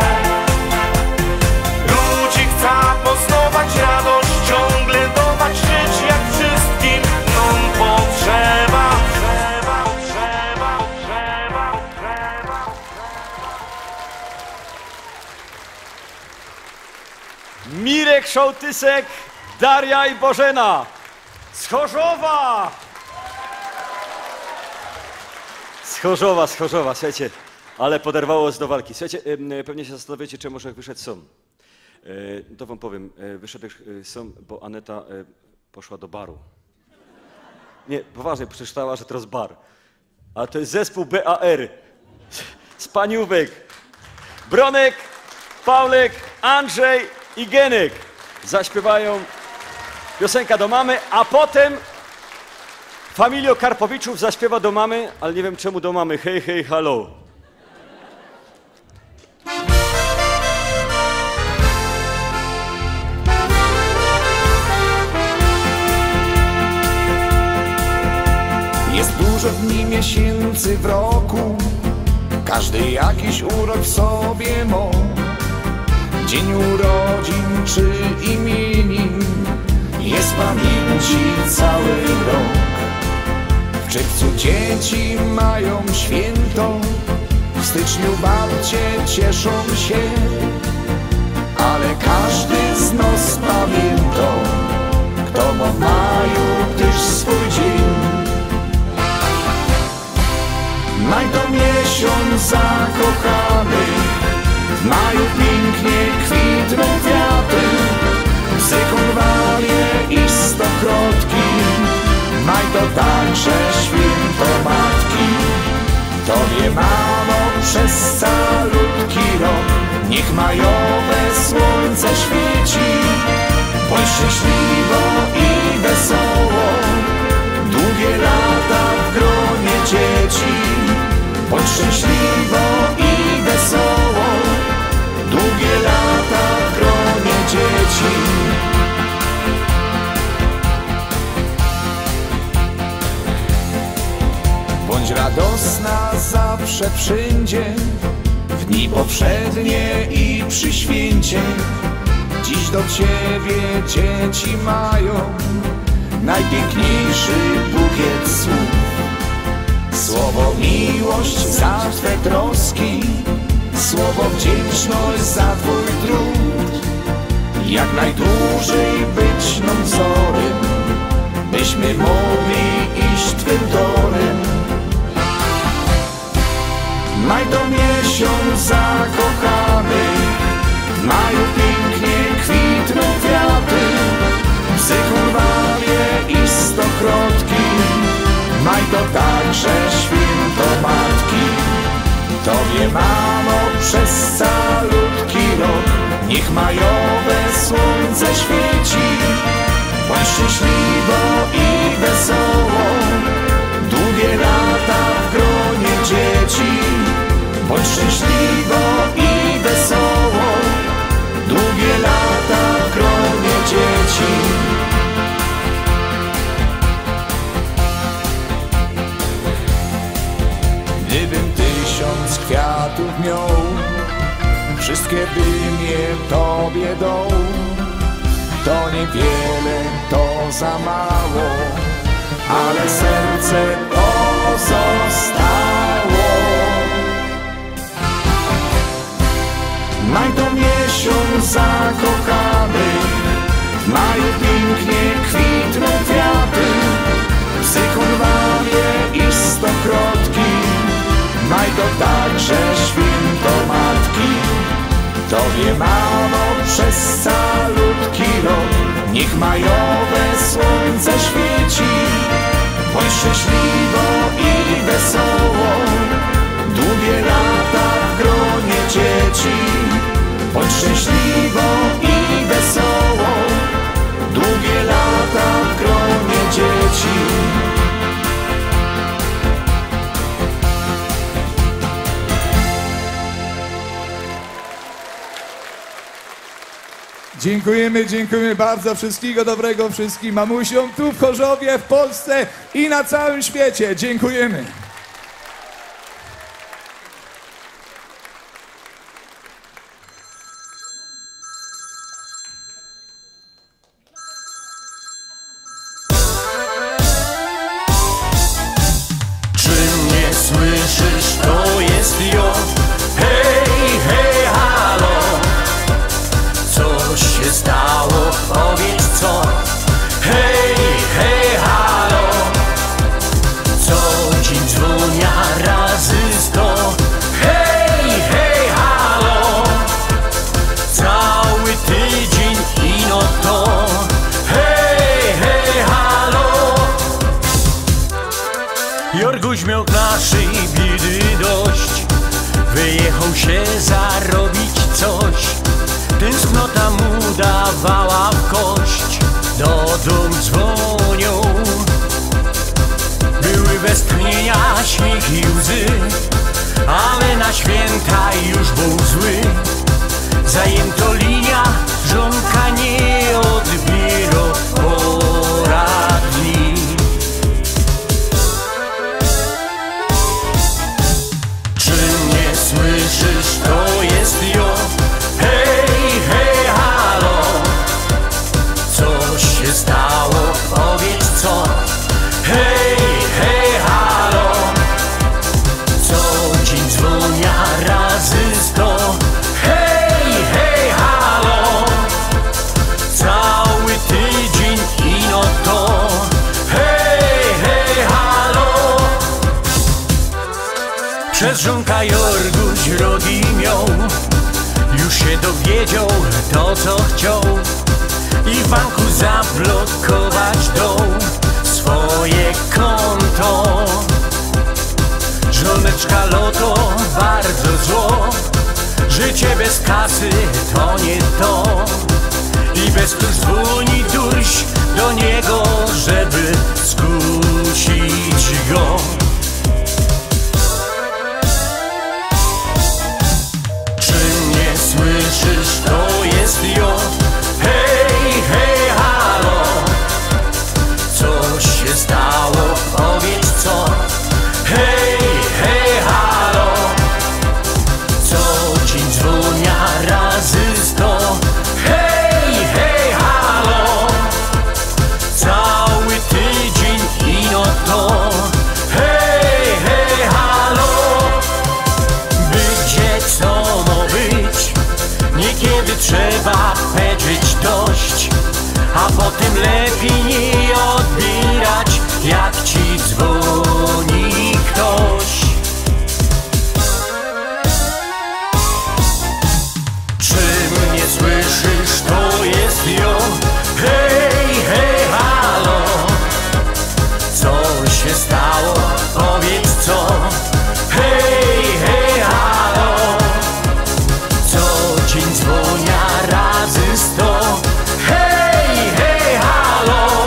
Ludzi chce poznawać radość, ciągle dawać żyć jak wszystkim nam potrzeba.
Mirek Szołtysek, Daria i Bożena z Chorzowa! Z Chorzowa, słuchajcie, ale poderwało z do walki. Słuchajcie, pewnie się zastanawiacie, czemu Orzech wyszedł sam. To wam powiem, wyszedł sam, bo Aneta poszła do baru. Nie, poważnie, przeczytała, że teraz bar. A to jest zespół BAR z Paniówek. Bronek, Paulek, Andrzej i Genek zaśpiewają piosenkę do mamy, a potem Familio Karpowiczów zaśpiewa do mamy, ale nie wiem czemu do mamy. Hej, hej, halo.
Jest dużo dni, miesięcy w roku, każdy jakiś urok w sobie ma. Dzień urodzin czy imienin, jest w pamięci cały rok. W czerwcu dzieci mają święto, w styczniu babcie cieszą się, ale każdy z nas pamięta, kto ma w maju też swój dzień. Maj to miesiąc zakochanych, w maju pięknie kwitną kwiaty, psy konwalie i stokrotki. Maj to także święto matki. Tobie, mamo, przez calutki rok niech majowe słońce świeci. Bądź szczęśliwo i wesoło, długie lata w gronie dzieci. Bądź szczęśliwo i wesoło, długie lata w gronie dzieci. Bądź radosna zawsze wszędzie, w dni powszednie i przy święcie. Dziś do ciebie dzieci mają najpiękniejszy bukiet słów. Słowo miłość za Twe troski, słowo wdzięczność za Twój trud. Jak najdłużej być nam wzorem, byśmy mogli iść Twym torem. Maj to miesiąc zakochany, w maju pięknie kwitną kwiaty, psy kurwawie i stokrotki. Maj to także święto matki. Tobie, mamo, przez calutki rok niech majowe słońce świeci. Bądź szczęśliwo i wesoło, długie lata w gronie dzieci. Bądź szczęśliwo i wesoło, długie lata w gronie dzieci. Gdybym 1000 kwiatów miał, wszystkie bym je Tobie dał. To niewiele, to za mało, ale serce pozostało. Maj to miesiąc zakochany, w maju pięknie kwitną kwiaty, psy konwalie i stokrotki. Maj to także święto matki. Tobie, mamo, przez calutki rok niech majowe słońce świeci. Bądź szczęśliwo i wesoło, długie lata w gronie dzieci. Bądź szczęśliwo i wesoło, długie lata w gronie dzieci.
Dziękujemy bardzo. Wszystkiego dobrego wszystkim mamusiom tu w Chorzowie, w Polsce i na całym świecie. Dziękujemy.
Czy mnie słyszysz? To jest jo. Hej, hej, halo. Co się stało? Powiedz co. Hej, hej, halo. Co dzień dzwonia razy 100. Hej, hej, halo. Cały tydzień ino to. Hej, hej, halo. Jorguś miał naszej biedy dość. Wyjechał się zarobić coś. Tęsknota mu dawała w kość. Do domu dzwonią. Były westchnienia, śmiech i łzy, ale na święta już był zły. Zajęto linia, żonka nie odbiera poradni. Czy mnie słyszysz? To jest jo. Hej, hej, halo. Co się stało? Powiedz co. Hej, hej, halo. Co dzień dzwonia razy 100. Hej, hej, halo. Cały tydzień ino to. Hej, hej, halo. Przez żonka Jorguś rogi miał. Już się dowiedział to co chciał. I w banku zablokować dał swoje konto. Żoneczka loto bardzo zło. Życie bez kasy to nie to. I bez klucz dzwoni durś do niego, żeby skusić go. Czy mnie słyszysz? To jest jo. Hej, hej, halo. Co się stało? Powiedz co. Hej, hej, halo. Co dzień dzwonia razy 100. Hej, hej, halo. Cały trzeba powiedzieć dość, a potem lepiej nie odbierać, jak ci dzwoni ktoś. Czy mnie słyszysz, to jest ją. Hej, hej, halo, co się stało? Powiedz co. Hej, hej, halo, co dzień dzwonia razy 100. Hej, hej, halo,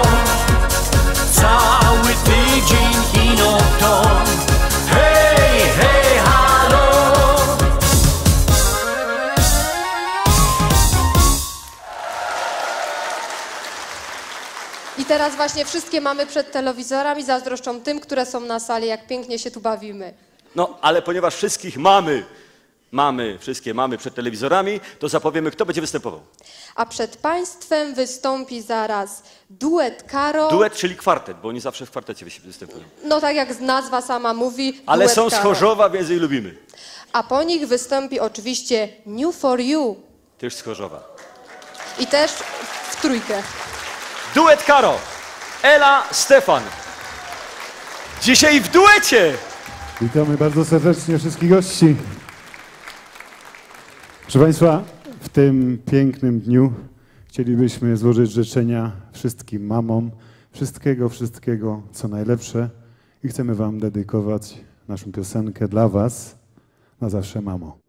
cały tydzień i no to. Hej, hej, halo.
I teraz właśnie wszystkie mamy przed telewizorami zazdroszczą tym, które są na sali, jak pięknie się tu bawimy.
No, ale ponieważ wszystkich wszystkie mamy przed telewizorami, to zapowiemy, kto będzie występował.
A przed państwem wystąpi zaraz duet Karo.
Duet, czyli kwartet, bo oni zawsze w kwartecie występują.
No tak jak nazwa sama mówi,
Ale
duet
są z
Karo.
Chorzowa, więc jej lubimy.
A po nich wystąpi oczywiście New for You.
Też z Chorzowa.
I też w trójkę.
Duet Karo, Ela, Stefan. Dzisiaj w duecie!
Witamy bardzo serdecznie wszystkich gości. Proszę Państwa, w tym pięknym dniu chcielibyśmy złożyć życzenia wszystkim mamom, wszystkiego, co najlepsze i chcemy Wam dedykować naszą piosenkę dla Was, na zawsze mamo.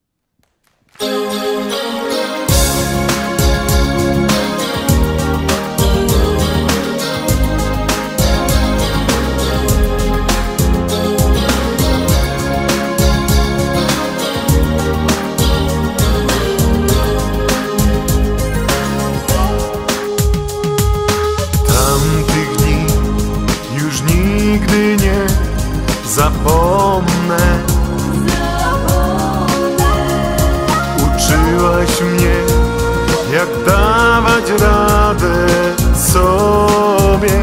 Nigdy nie zapomnę. Uczyłaś mnie, jak dawać radę sobie,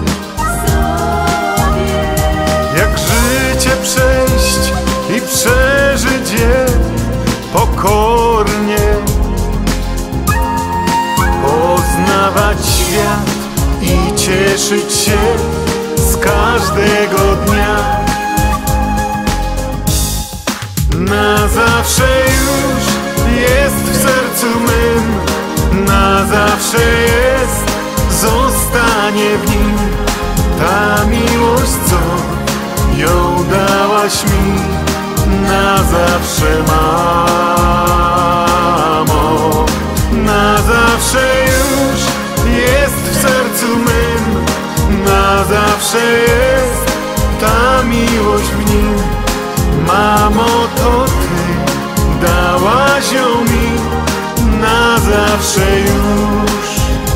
jak życie przejść i przeżyć je pokornie, poznawać świat i cieszyć się z każdego dnia. Na zawsze już jest w sercu mym, na zawsze jest, zostanie w nim ta miłość, co ją dałaś mi. Na zawsze mamo, na zawsze już jest w sercu mym, na zawsze jest ta miłość w nim. Mamo, to Ty dałaś ją mi na zawsze już.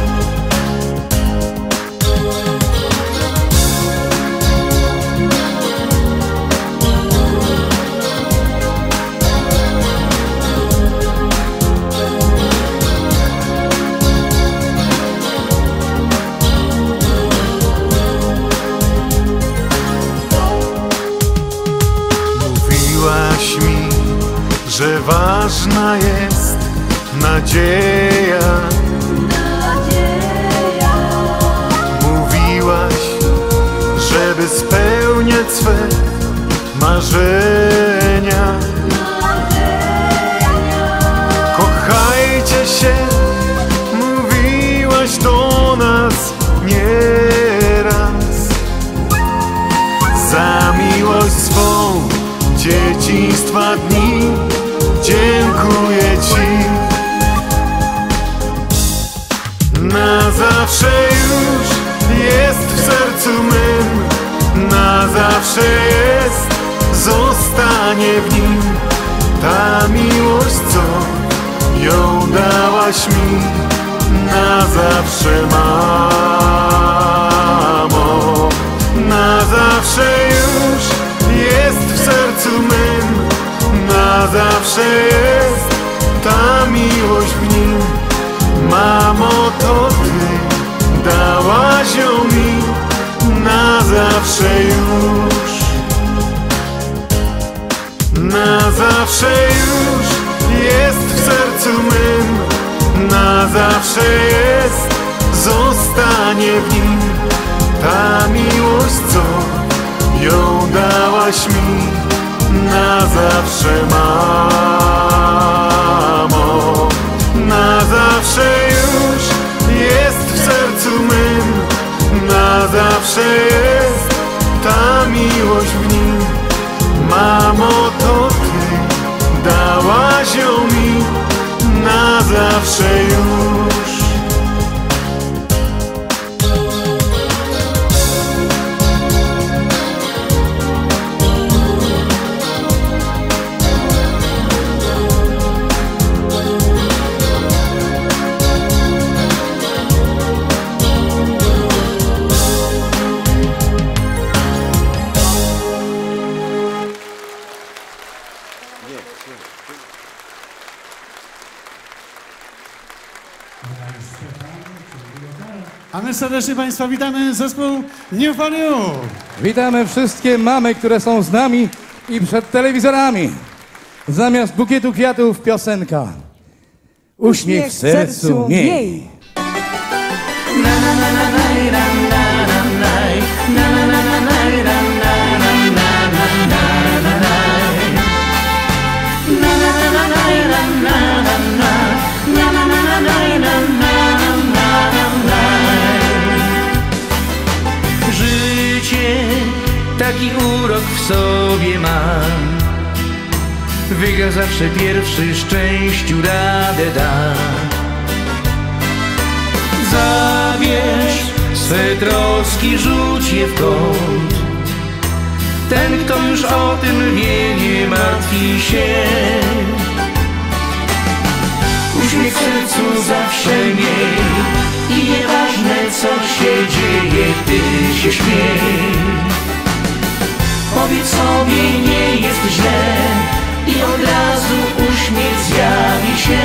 Że ważna jest nadzieja. Mówiłaś, żeby spełniać swe marzenia. Kochajcie się, mówiłaś do nas nieraz. Za miłość swą dzieciństwa dni dziękuję Ci. Na zawsze już jest w sercu mym, na zawsze jest, zostanie w nim ta miłość, co ją dałaś mi. Na zawsze mamo, na zawsze już jest w sercu mym, na zawsze jest ta miłość w nim. Mamo, to Ty dałaś ją mi na zawsze już. Na zawsze już jest w sercu mym, zawsze jest, zostanie w nim ta miłość, co ją dałaś mi na zawsze, mamo. Na zawsze już jest w sercu mym, na zawsze jest ta miłość w nim. Mamo, to ty dałaś ją mi na zawsze już.
A my serdecznie Państwa witamy, zespół New for New.
Witamy wszystkie mamy, które są z nami i przed telewizorami. Zamiast bukietu kwiatów piosenka. Uśmiech w sercu miej.
Życie taki urok w sobie ma, wygra zawsze pierwszy, szczęściu radę da. Zabierz swe troski, rzuć je w kąt. Ten, kto już o tym wie, nie martwi się. Uśmiech w sercu zawsze miej i nieważne co się dzieje, ty się śmiej. Powiedz sobie, nie jest źle i od razu uśmiech zjawi się.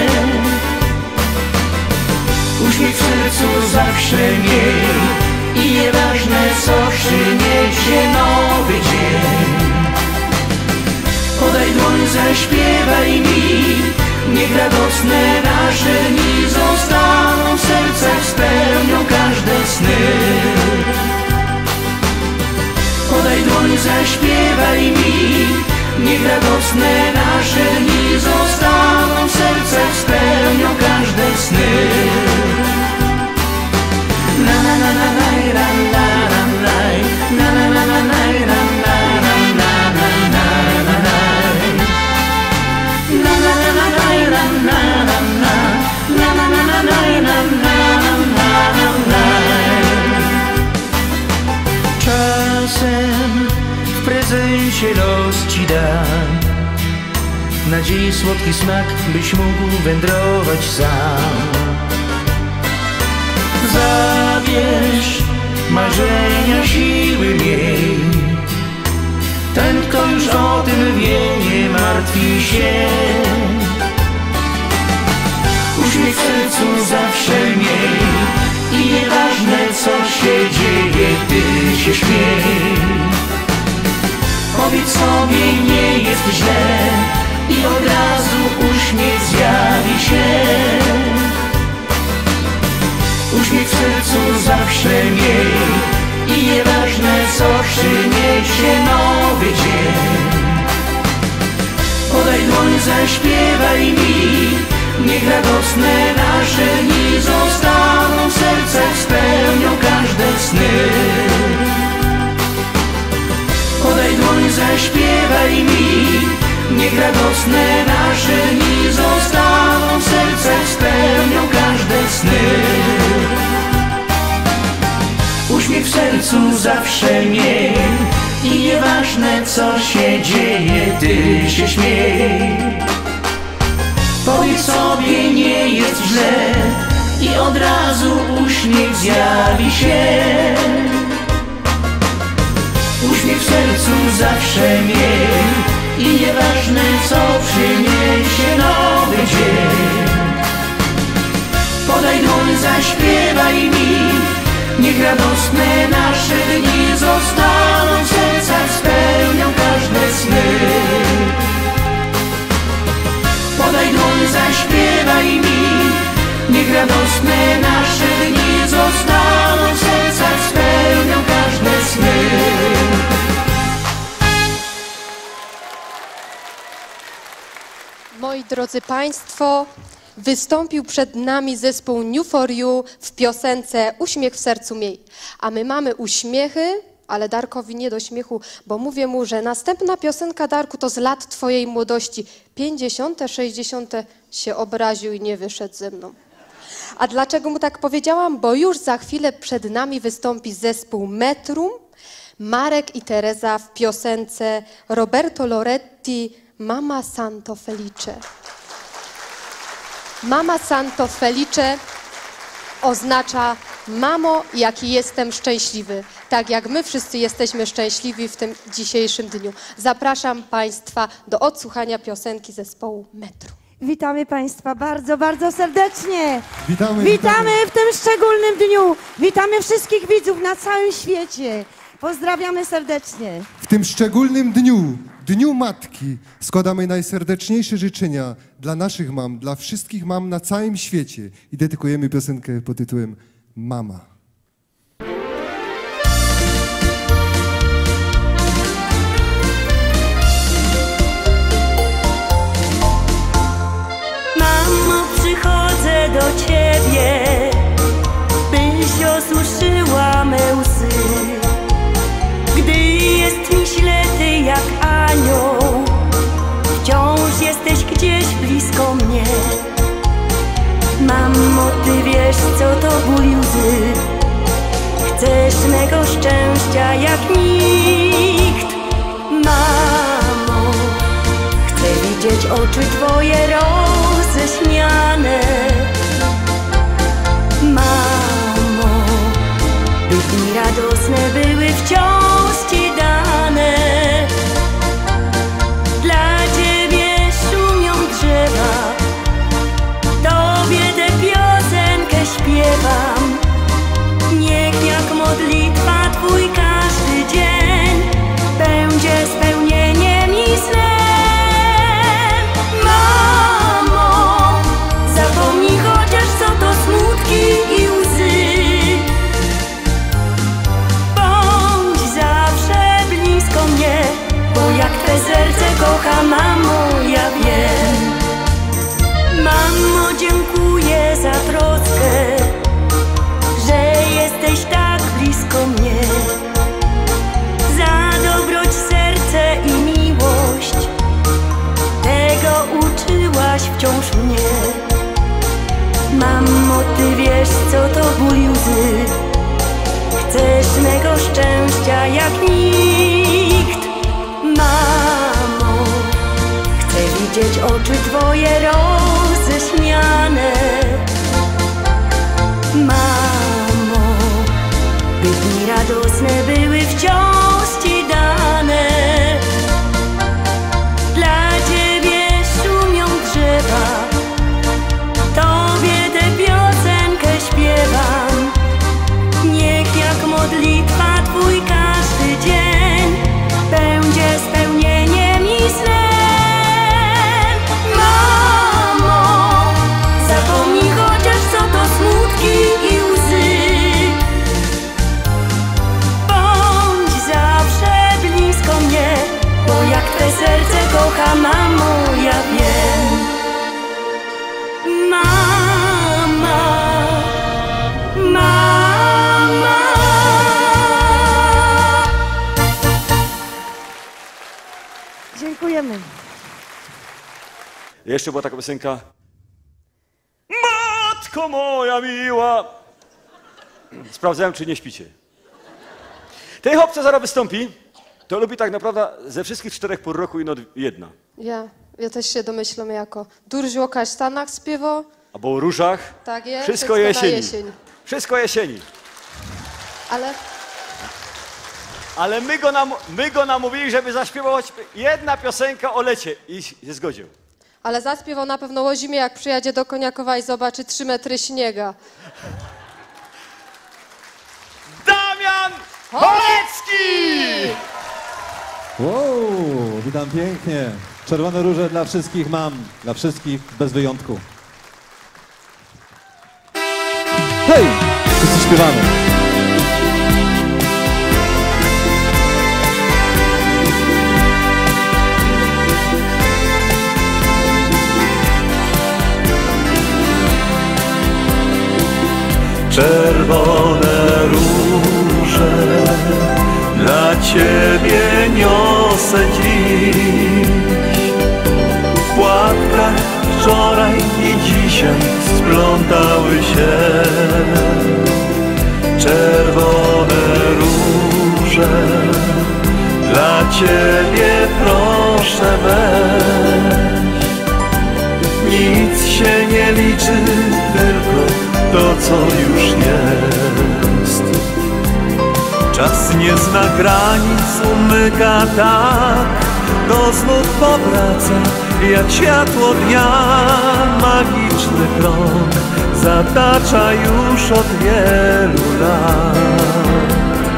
Uśmiech w sercu zawsze miej i nieważne co przyniesie nowy dzień. Podaj dłoń, zaśpiewaj mi, niech radosne nasze dni zostaną w sercach, spełnią każde sny. Podaj dłoń, zaśpiewaj mi, niech radosne nasze dni zostaną w sercach, spełnią każde sny. Na na na na na na na na na na na na na czasem w prezencie los ci da nadziei słodki smak, byś mógł wędrować sam. Zabierz marzenia, siły miej. Ten, kto już o tym wie, nie martwi się. Uśmiech w sercu zawsze miej i nieważne co się dzieje, ty się śmiej. Powiedz sobie, nie jest źle i od razu uśmiech zjawi się. Uśmiech w sercu zawsze miej i nieważne co przyniesie nowy dzień. Podaj dłoń, zaśpiewaj mi, niech radosne nasze dni zostaną w sercach, spełnią każde sny. Podaj dłoń, zaśpiewaj mi, niech radosne nasze dni zostaną w sercach, spełnią każde sny. Uśmiech w sercu zawsze miej i nieważne co się dzieje, ty się śmiej. Powiedz sobie, nie jest źle i od razu uśmiech zjawi się. Uśmiech w sercu zawsze miej i nieważne co przyniesie nowy dzień. Podaj dłoń, zaśpiewaj mi, niech radosne nasze dni zostaną w sercach, spełnią każde sny. Podaj dłoń, zaśpiewaj mi,
Niech radosne nasze dni zostaną w sercach, spełnią każde sny.
Moi drodzy Państwo, wystąpił przed nami zespół New For You w piosence Uśmiech w sercu miej. A my mamy uśmiechy, ale Darkowi nie do śmiechu, bo mówię mu, że następna piosenka, Darku, to z lat twojej młodości. 50., 60. się obraził i nie wyszedł ze mną. A dlaczego mu tak powiedziałam? Bo już za chwilę przed nami wystąpi zespół Metrum, Marek i Teresa w piosence Roberto Loretti Mama Santo Felice. Mama Santo Felice oznacza: mamo, jaki jestem szczęśliwy. Tak jak my wszyscy jesteśmy szczęśliwi w tym dzisiejszym dniu. Zapraszam Państwa do odsłuchania piosenki zespołu Metrum.
Witamy Państwa bardzo, bardzo serdecznie.
Witamy
w tym szczególnym dniu. Witamy wszystkich widzów na całym świecie. Pozdrawiamy serdecznie.
W tym szczególnym dniu, Dniu Matki, składamy najserdeczniejsze życzenia dla naszych mam, dla wszystkich mam na całym świecie i dedykujemy piosenkę pod tytułem Mama.
Mamo, przychodzę do Ciebie, byś osuszyła me łzy. Gdy jest mi źle, Ty jak anioł wciąż jesteś gdzieś blisko mnie. Mamo, Ty wiesz, co to ból łzy. Chcesz mego szczęścia jak nikt. Mamo, chcę widzieć oczy Twoje roześmiane. Mamo, by dni radosne były wciąż Ci dane. Dla Ciebie szumią drzewa, Tobie tę piosenkę śpiewam. Niech jak modlitwa Twój każdy dzień będzie spełnieniem i snem. Mamo, zapomnij chociaż co to smutki i łzy. Bądź zawsze blisko mnie, bo jak Twe serce kocha, mamo, ja wiem. Mamo, dziękuję za troskę, że jesteś tak blisko mnie. Za dobroć, serce i miłość, tego uczyłaś wciąż mnie. Mamo, Ty wiesz, co to ból łzy. Chcesz mego szczęścia jak nikt. Mamo, chcę widzieć oczy Twoje roześmiane. Mamo, by dni radosne były wciąż Ci dane. Dla Ciebie szumią drzewa, Tobie tę piosenkę śpiewam. Niech jak modlitwa Twój każdy dzień będzie spełnieniem i snem. Mamo, zapomnij chociaż co to smutki i łzy. Bądź zawsze blisko mnie, bo jak Twe serce kocha, mamo, ja wiem. Mama, mama.
Dziękujemy.
Jeszcze była taka piosenka. Matko moja miła. Sprawdzałem, czy nie śpicie. Ten chłop, co zaraz wystąpi, to lubi tak naprawdę ze wszystkich 4 pór roku ino jedna.
Ja też się domyślam jako Durziu o kasztanach śpiewał.
Albo o różach.
Tak jest.
Wszystko jesieni. Wszystko jesieni. Ale my go namówili, żeby zaśpiewać jedna piosenka o lecie i się zgodził.
Ale zaśpiewał na pewno o zimie, jak przyjadzie do Koniakowa i zobaczy 3 metry śniega.
Damian Cholecki!
Wow, witam pięknie. Czerwone róże dla wszystkich mam, dla wszystkich bez wyjątku. Hej! Wszyscy śpiewamy.
Czerwone róże dla Ciebie niosę dziś. W płatkach wczoraj i dzisiaj splątały się. Czerwone róże dla Ciebie proszę weź. Nic się nie liczy, tylko to, co już jest. Czas nie zna granic, umyka tak, to znów powraca jak światło dnia. Magiczny krąg zatacza już od wielu lat.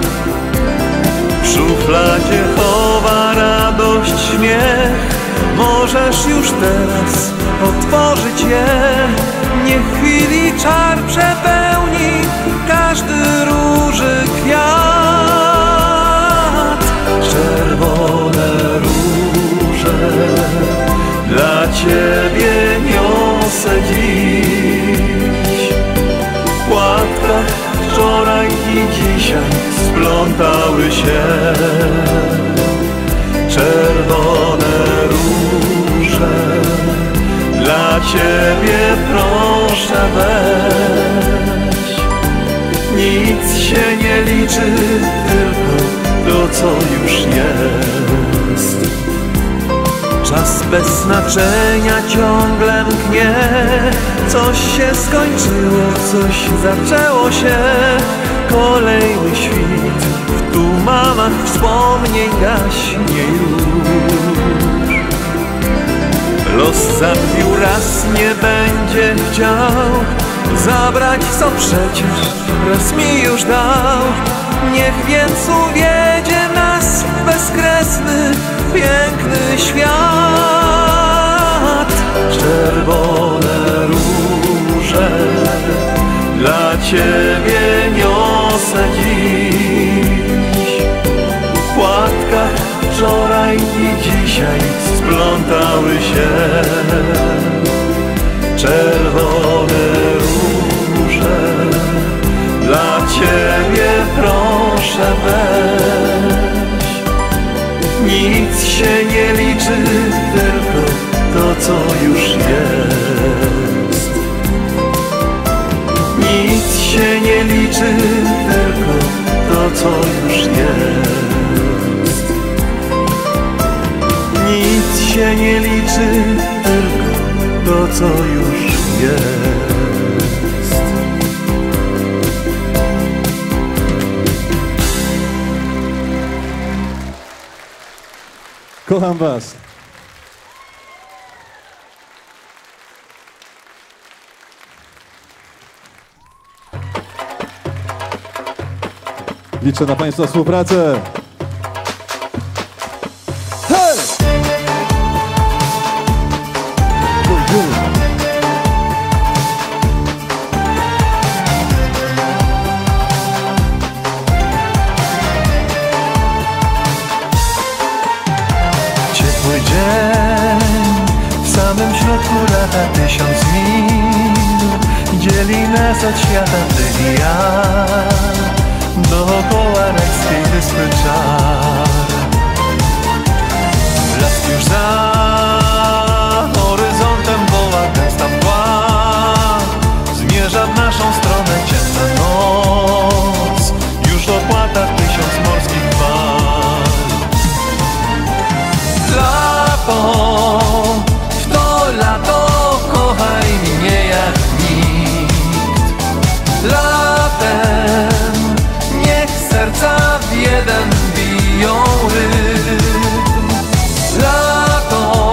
W szufladzie chowa radość, śmiech. Możesz już teraz otworzyć je. Niech chwili czar przepełni każdy róży kwiat. Czerwone róże dla Ciebie niosę dziś. W płatkach wczoraj i dzisiaj splątały się. Czerwone róże dla Ciebie proszę weź. Nic się nie liczy, tylko to, co już jest. Czas bez znaczenia ciągle mknie. Coś się skończyło, coś zaczęło się. Kolejny świt w tumanach wspomnień gaśnie już. Los zabił raz, nie będzie chciał zabrać, co przecież raz mi już dał. Niech więc uwiedzie nas w bezkresny, piękny świat. Czerwone róże dla Ciebie niosę dziś. W płatkach wczoraj i dzisiaj splątały się. Czerwone róże dla Ciebie proszę weź. Nic się nie liczy, tylko to, co już jest. Nic się nie liczy, tylko to, co już jest. Nic się nie liczy, tylko to, co już jest.
Kocham Was. Liczę na Państwa współpracę. Hej!
Ciepły dzień w samym środku lata, 1000 mil dzieli nas od świata, Ty i ja. Dookoła rajskiej wyspy czar. Blask już za horyzontem woła gęsta mgła. Zmierza w naszą stronę ciemna noc. Już opłata 1000 morskich fal. Lato, w to lato kochaj mnie jak nikt. Latem niech serca w jeden biją rytm. Lato,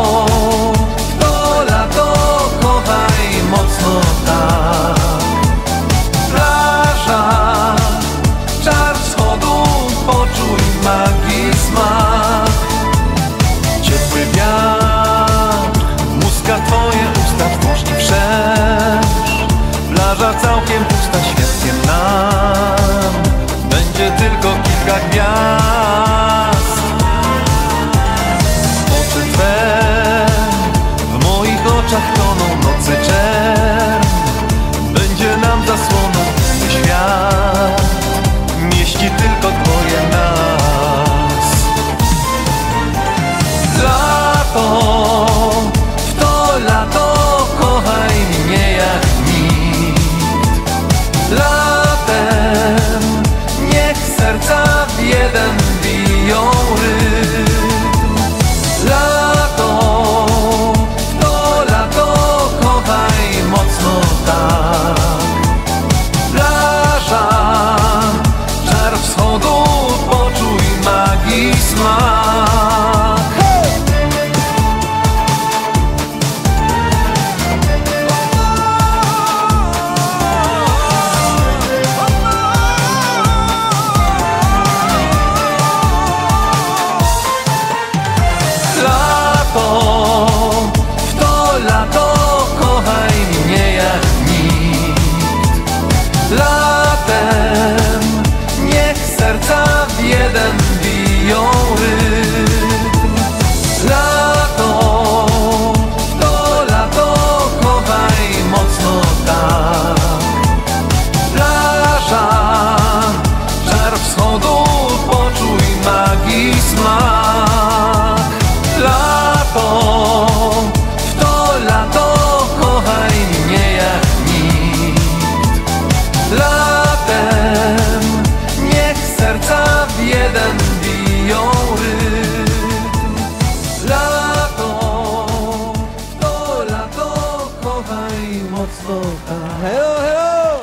mocno kocham.
Hello, hello!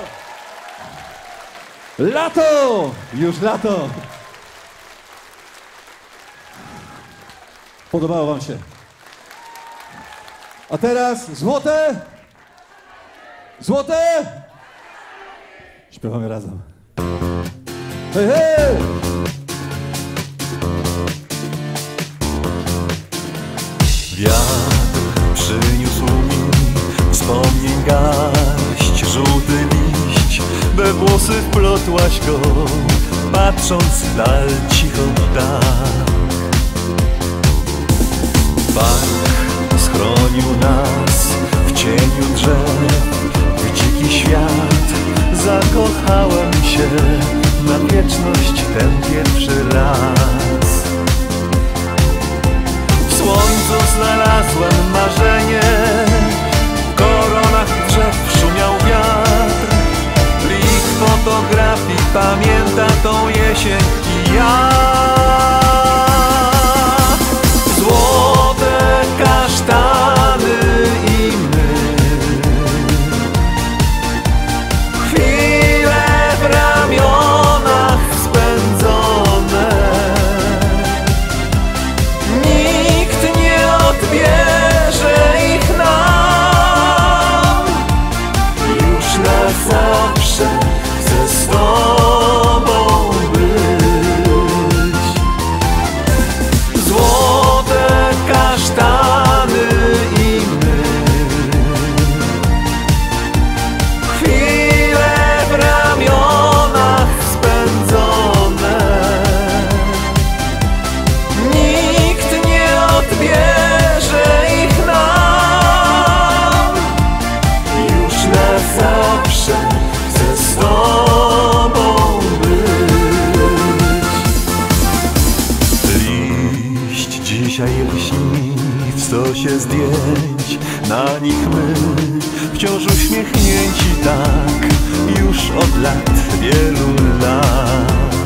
Lato! Już lato! Podobało wam się? A teraz złote! Złote! Śpiewamy razem. Hej, hej!
Wiatr przyniósł mi wspomnień garść, żółty liść, we włosy wplotłaś go, patrząc w dal cicho tak. Park schronił nas w cieniu drzew, w dziki świat, zakochałem się na wieczność ten pierwszy raz. W słońcu znalazłem marzenie, w koronach drzew szumiał wiatr. Plik fotografii pamięta tą jesień i ja. Złote kasztany i my, chwile w ramionach spędzone. Nikt nie odbierze ich nam. Już na zawsze chcę z tobą być. Złote kasztany i my, chwile w ramionach spędzone. Nikt nie odbierze ich nam. Już na zawsze chcę z tobą być. Liść dzisiaj lśni w stosie zdjęć, na nich my wciąż uśmiechnięci tak, już od lat, wielu lat.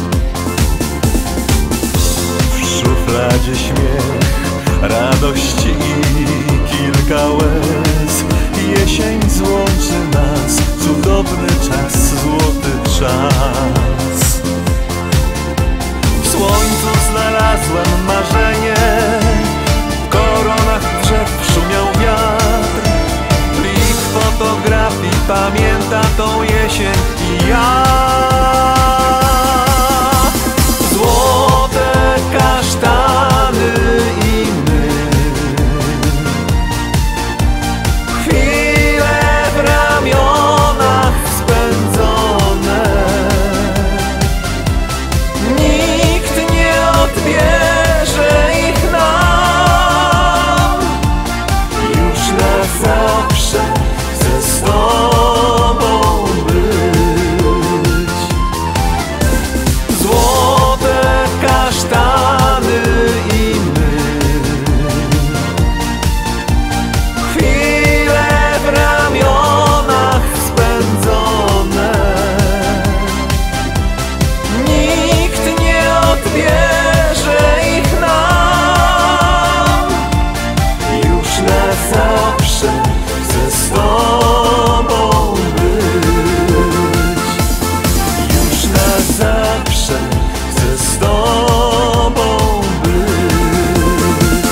W szufladzie śmiech, radości i kilka łez. Jesień złączy nas, cudowny czas, złoty czas. W słońcu znalazłem marzenie, w koronach drzew szumiał wiatr. Plik fotografii pamięta tą jesień i ja. Złote kasztany i my, chwile w ramionach spędzone. Nikt nie odbierze ich nam. Już na zawsze chcę z tobą być. Złote kasztany i my, chwile w ramionach spędzone. Nikt nie odbierze ich nam. Już na zawsze chcę z tobą być. Już na zawsze chcę z tobą być.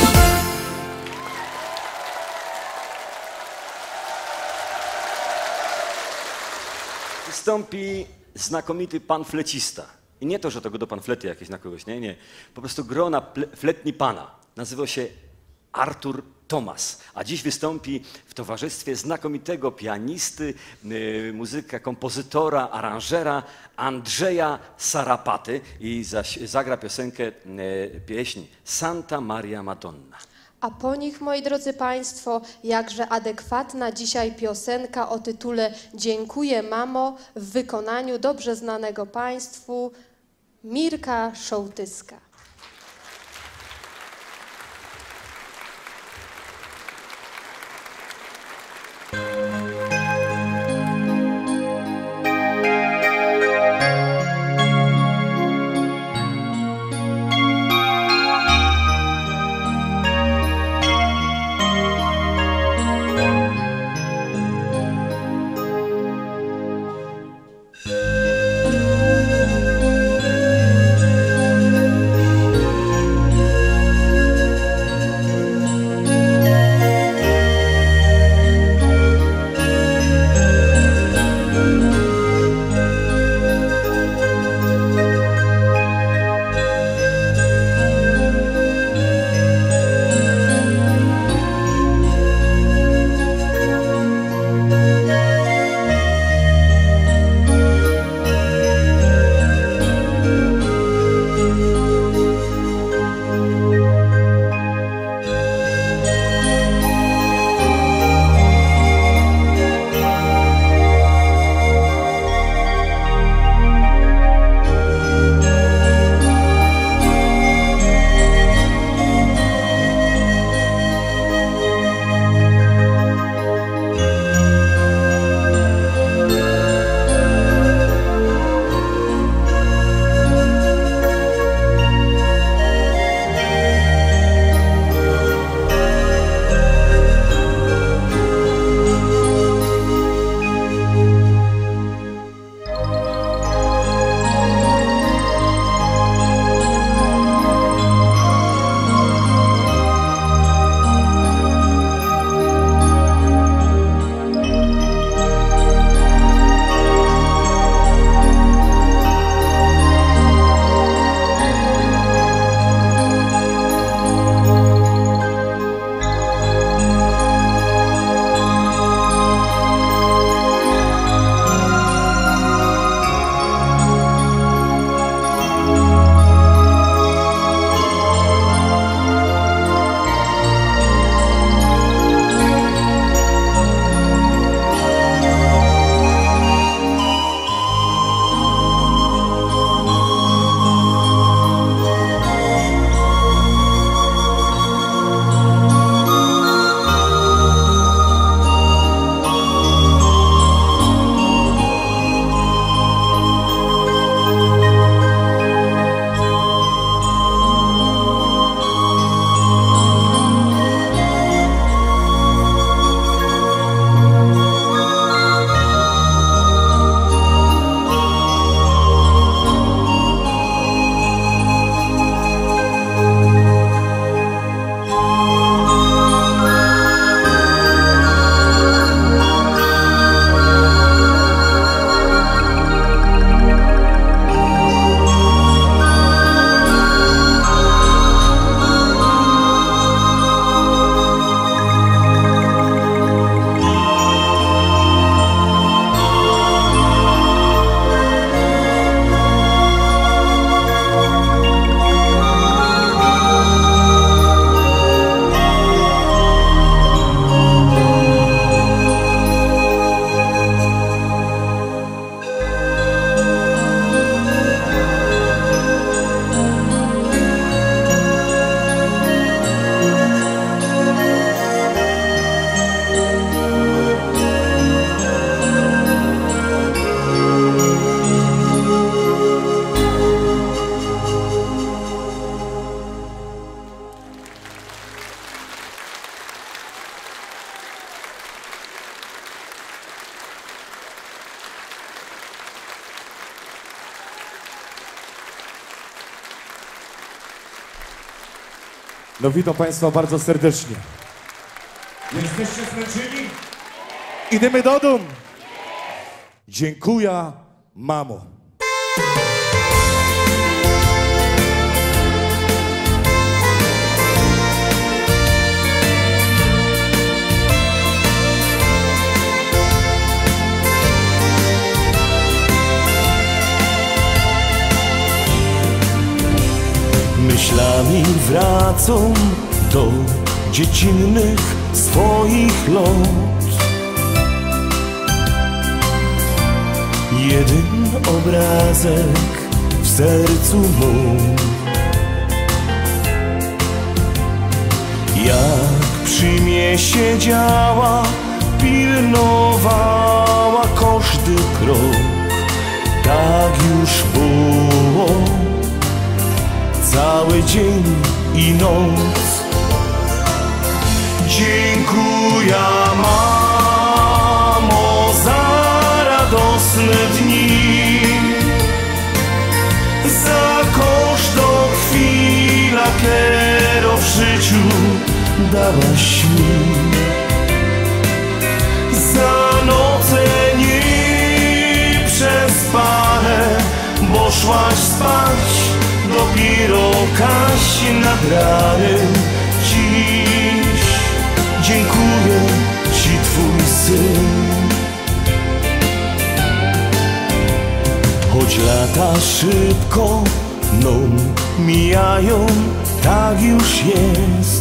Wystąpi znakomity pan flecista. I nie to, że to go do panflety jakieś na kogoś, nie, nie. Po prostu grona fletni pana. Nazywał się Artur Thomas, a dziś wystąpi w towarzystwie znakomitego pianisty, muzyka, kompozytora, aranżera Andrzeja Sarapaty i zagra piosenkę, pieśń Santa Maria Madonna.
A po nich, moi drodzy Państwo, jakże adekwatna dzisiaj piosenka o tytule Dziękuję mamo w wykonaniu dobrze znanego Państwu Mirka Szołtyska.
No witam Państwa bardzo serdecznie. Jesteście zmęczeni? Idziemy do domu. Dziękuję, mamo.
Myślami wracam do dziecinnych swoich lot. Jeden obrazek w sercu mym, jak przy mnie siedziała, pilnowała każdy krok. Tak już było cały dzień i noc. Dziękuję, mamo, za radosne dni, za każdą chwilę, którą w życiu dałaś mi, za noce nieprzespane, bo szłaś spać dopiero kaś nad ranem. Dziś dziękuję Ci, Twój syn. Choć lata szybko nam mijają, tak już jest,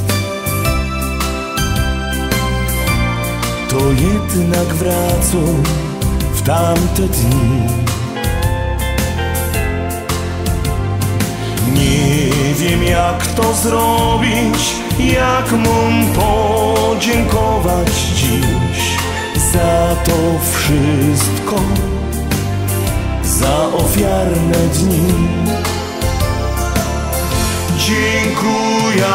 to jednak wracam w tamte dni. Nie wiem, jak to zrobić, jak mam podziękować dziś za to wszystko, za ofiarne dni. Dziękuję,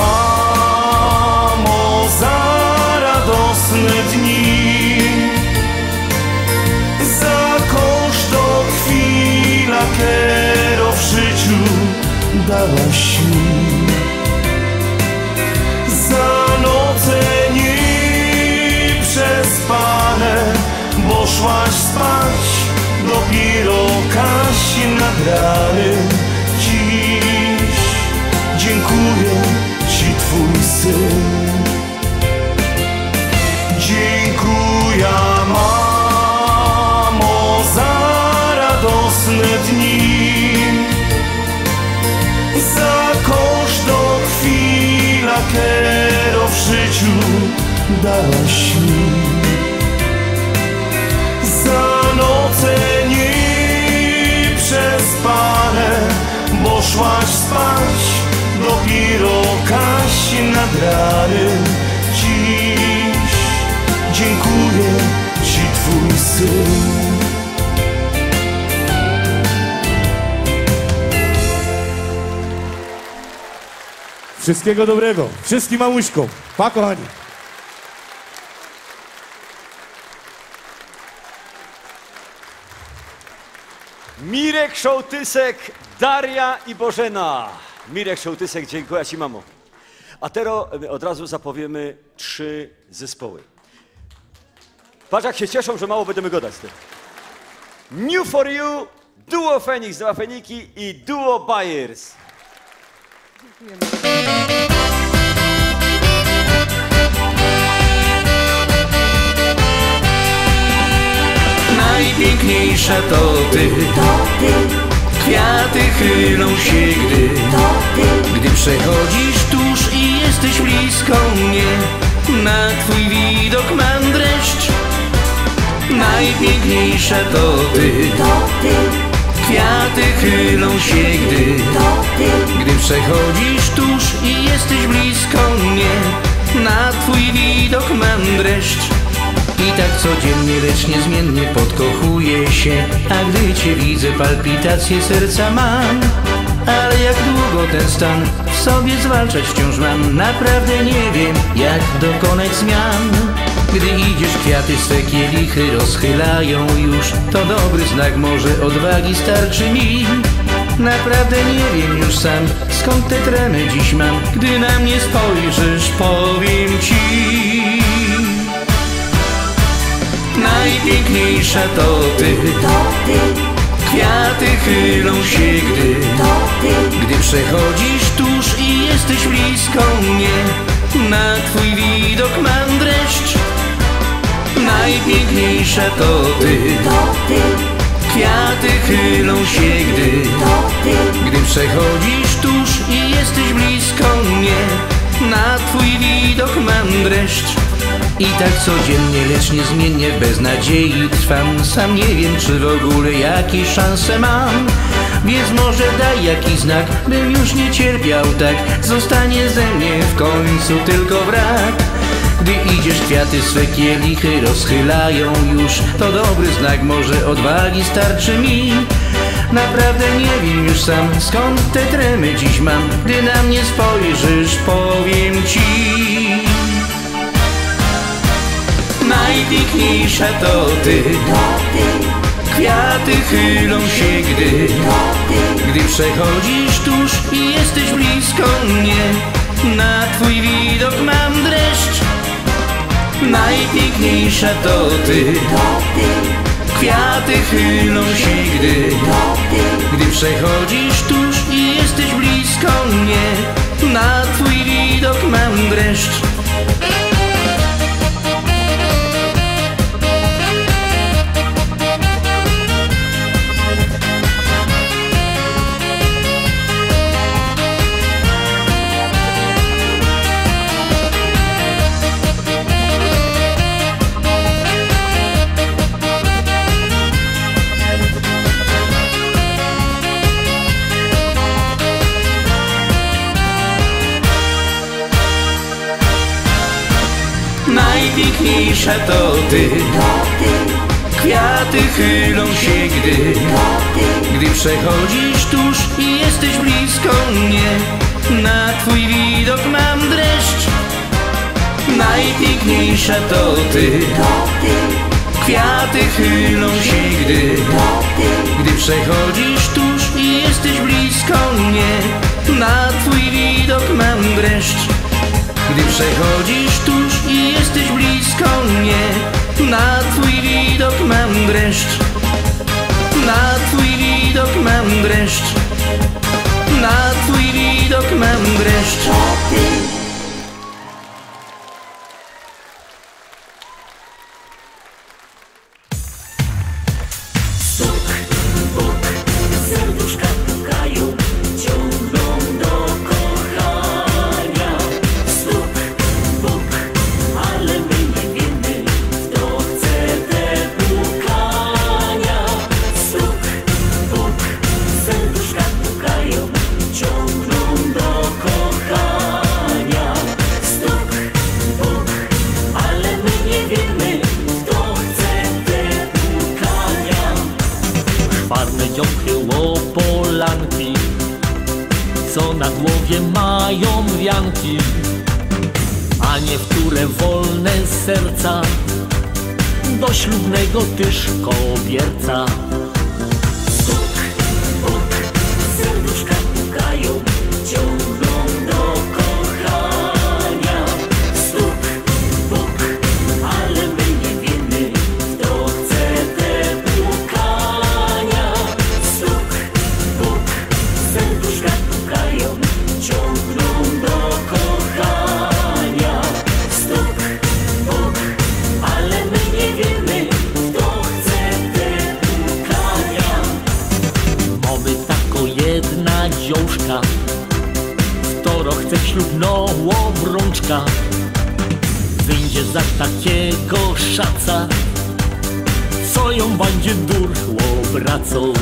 mamo, za radosne dni, za każdą chwilę, którą w życiu dałaś mi, za noce nieprzespane, bo szłaś spać dopiero kaś nad ranem. Dziś dziękuję Ci, Twój syn. Dziękuję, mamo, za radosne dni, za każdą chwilę, którą w życiu dałaś mi, za noce nieprzespane, bo szłaś spać dopiero kaś nad ranem. Dziś dziękuję Ci, Twój syn.
Wszystkiego dobrego, wszystkim mamuśkom. Pa, kochani.
Mirek Szołtysek, Daria i Bożena. Mirek Szołtysek, dziękuję Ci, mamo. A teraz od razu zapowiemy 3 zespoły. Patrz, jak się cieszą, że mało będziemy gadać z tym. New for You, duo Fenix, dwa Feniki i duo Byers.
Najpiękniejsza to ty, kwiaty chylą się, gdy przechodzisz tuż i jesteś blisko mnie. Na twój widok mam dreszcz. Najpiękniejsza to ty, kwiaty chylą się, gdy przechodzisz tuż i jesteś blisko mnie. Na twój widok mam dreszcz. I tak codziennie, lecz niezmiennie podkochuję się, a gdy cię widzę, palpitacje serca mam. Ale jak długo ten stan w sobie zwalczać wciąż mam, naprawdę nie wiem, jak dokonać zmian. Gdy idziesz, kwiaty swe kielichy rozchylają już, to dobry znak, może odwagi starczy mi. Naprawdę nie wiem już sam, skąd te tremy dziś mam. Gdy na mnie spojrzysz, powiem ci: najpiękniejsza to ty. Kwiaty chylą się, gdy przechodzisz tuż i jesteś blisko mnie. Na twój widok mam dreszcz. Najpiękniejsza to ty. Kwiaty chylą się, gdy przechodzisz tuż i jesteś blisko mnie. Na twój widok mam dreszcz. I tak codziennie, lecz niezmiennie w beznadziei trwam. Sam nie wiem, czy w ogóle jakieś szanse mam. Więc może daj jakiś znak, bym już nie cierpiał tak. Zostanie ze mnie w końcu tylko wrak. Gdy idziesz, kwiaty swe kielichy rozchylają już. To dobry znak, może odwagi starczy mi. Naprawdę nie wiem już sam, skąd te tremy dziś mam. Gdy na mnie spojrzysz, powiem ci: najpiękniejsza to ty. Kwiaty chylą się, gdy przechodzisz tuż i jesteś blisko mnie. Na twój widok mam dreszcz. Najpiękniejsza to ty. Kwiaty chylą się, gdy przechodzisz tuż i jesteś blisko mnie. Na twój widok mam dreszcz. Najpiękniejsza to ty. Kwiaty chylą się, gdy przechodzisz tuż i jesteś blisko mnie. Na twój widok mam dreszcz. Najpiękniejsza to ty. Kwiaty chylą się, gdy przechodzisz tuż i jesteś blisko mnie. Na twój widok mam dreszcz. Gdy przechodzisz tuż i jesteś blisko mnie. Na twój widok mam dreszcz. Na twój widok mam dreszcz. Na twój widok mam dreszcz.
Co na głowie mają wianki, a niektóre wolne serca do ślubnego tyż kobierca.
Stuk, puk, serduszka pukają, ciągną do kochania. Stuk, puk, ale my nie wiemy, kto chce te pukania. Stuk, puk, serduszka pukają, ciągną do kochania. Stuk, puk, ale my nie wiemy, kto chce te pukania.
Mamy taką jedna dziążka, którą chce ślubną obrączka. Wyjdzie za takiego szaca, co ją będzie durchło obracał.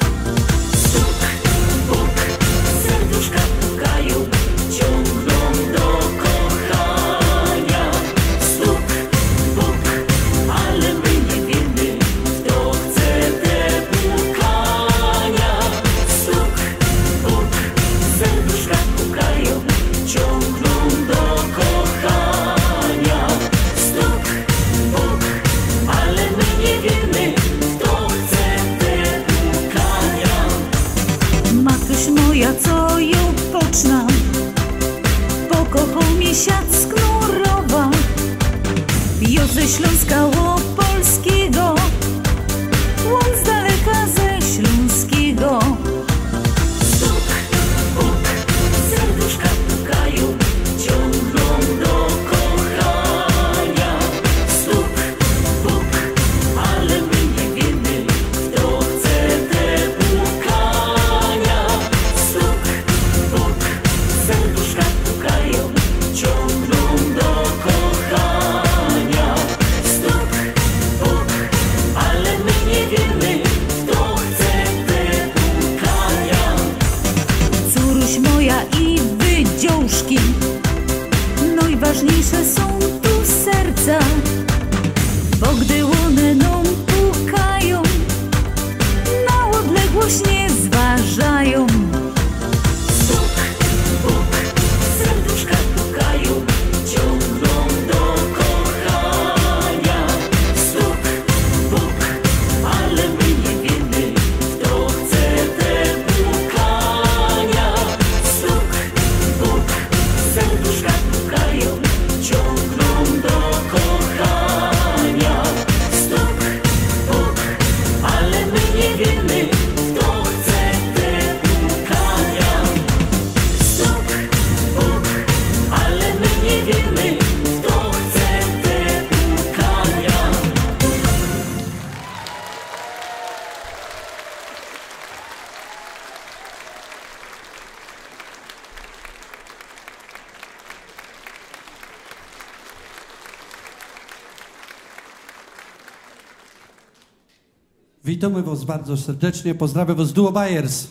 Serduszka pukają, ciągną do kochania. Stuk, puk, ale my nie wiemy, kto chce te pukania. Stuk, puk, serduszka pukają, ciągną do kochania. Stuk, puk, ale my nie wiemy, kto chce te pukania.
Śląska Łopolskiego, łąk z daleka ze Śląskiego.
Stuk, puk, serduszka pukają, ciągną do kochania. Stuk, puk, ale my nie wiemy, kto chce te pukania. Stuk, puk, serduszka pukają, ciągną do kochania. Stuk, puk, ale my nie wiemy, kto chce te pukania.
Córuś moja i wydziążki, najważniejsze są tu serca, bo gdy one nam pukają, na odległość nie zważają.
Stuk, puk, serduszka pukają, ciągną do kochania. Stuk, puk, ale my nie wiemy, kto chce te pukania. Stuk, puk, serduszka pukają, ciągną do kochania. Stuk, puk, ale my nie wiemy, kto chce te pukania. Stuk, puk, ale my nie wiemy, kto chce te pukania.
Witamy Was bardzo serdecznie, pozdrawiam Was Duo Bayers.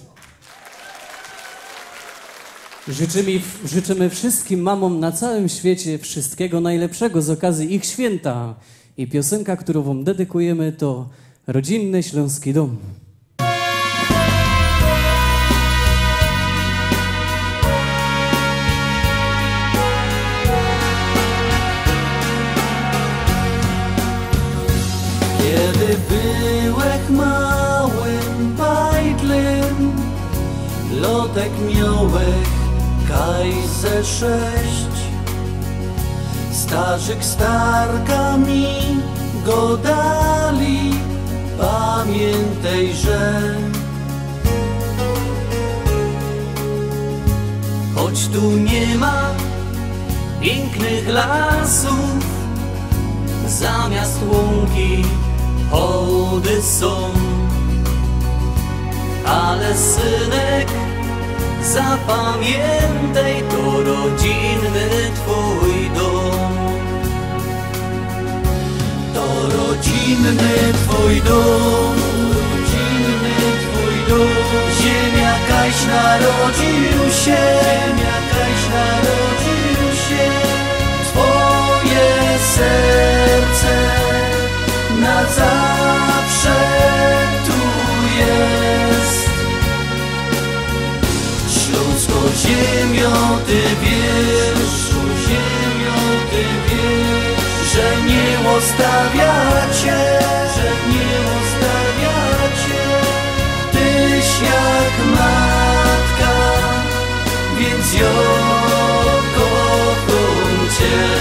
Życzymy wszystkim mamom na całym świecie wszystkiego najlepszego z okazji ich święta. I piosenka, którą Wam dedykujemy, to Rodzinny Śląski Dom.
Kiedy byłech małym bajdlem, lotek miałech kaj ze 6. Starzyk starka mi go dali, pamiętaj, że choć tu nie ma pięknych lasów, zamiast łąki hołdy są. Ale synek, zapamiętaj, to rodzinny twój dom. To rodzinny twój dom, rodzinny twój dom. Ziemia kaś narodził się, ziemia kaś narodził się. Twoje serce na zawsze tu jest. Śląsko ziemio, ty wiesz, ziemio, ty wiesz, że nie zostawiacie, że nie zostawiacie. Tyś jak matka, więc ja kocham cię.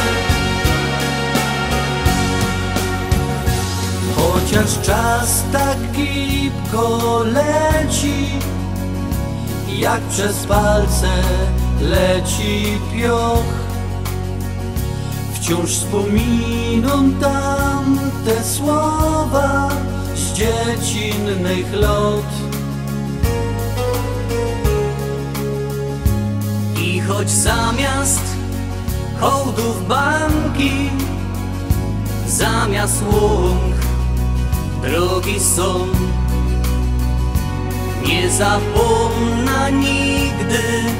Chociaż czas tak gibko leci, jak przez palce leci pioch, wciąż wspominam tamte słowa z dziecinnych lot. I choć zamiast hołdów banki, zamiast łąk drogi są, nie zapomnę nigdy,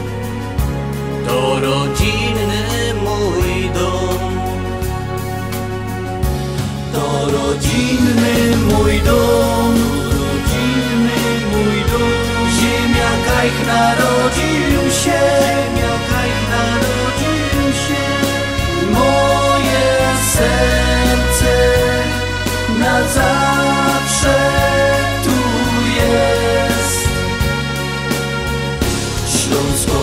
to rodzinny mój dom. To rodzinny mój dom, rodzinny mój dom. Ziemia kajch narodził się, ziemia kajch narodził się. Moje serce na zawsze tu jest. Śląsko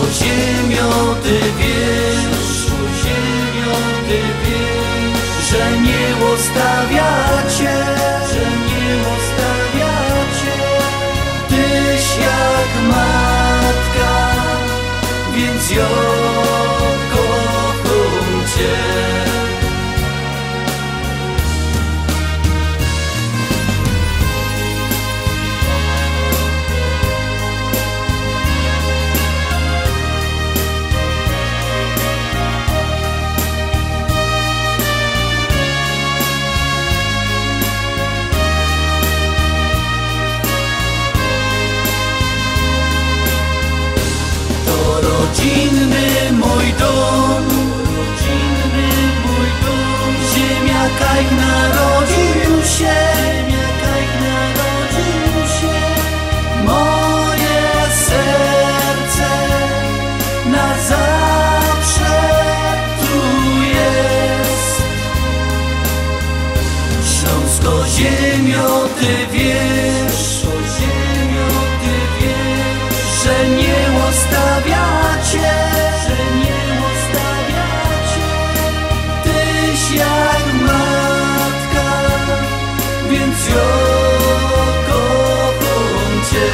ziemio, ty wiesz, ziemio, ty wiesz, że nie
łostawiacie, że mnie łostawiacie. Tyś jak matka, więc ja kocham cię. Rodzinny mój dom, ziemia kajk narodził się, moje serce na zawsze tu jest. Śląsko ziemio, ty wiesz, że nie łostawiacie, tyś jak matka, więc ja kocham cię.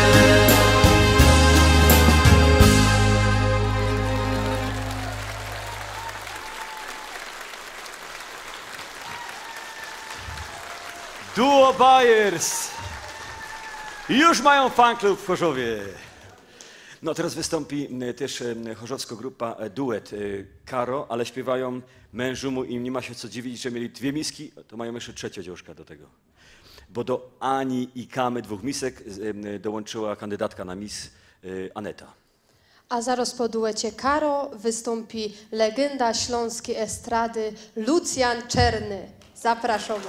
Duo Bayers już mają fanklub w Chorzowie. No teraz wystąpi też chorzowska grupa duet Karo, ale śpiewają mężu mu i nie ma się co dziwić, że mieli 2 miski, to mają jeszcze trzecią dziążkę do tego. Bo do Ani i Kamy 2 misek dołączyła kandydatka na Miss Aneta.
A zaraz po duecie Karo wystąpi legenda śląskiej estrady Lucjan Czerny. Zapraszamy.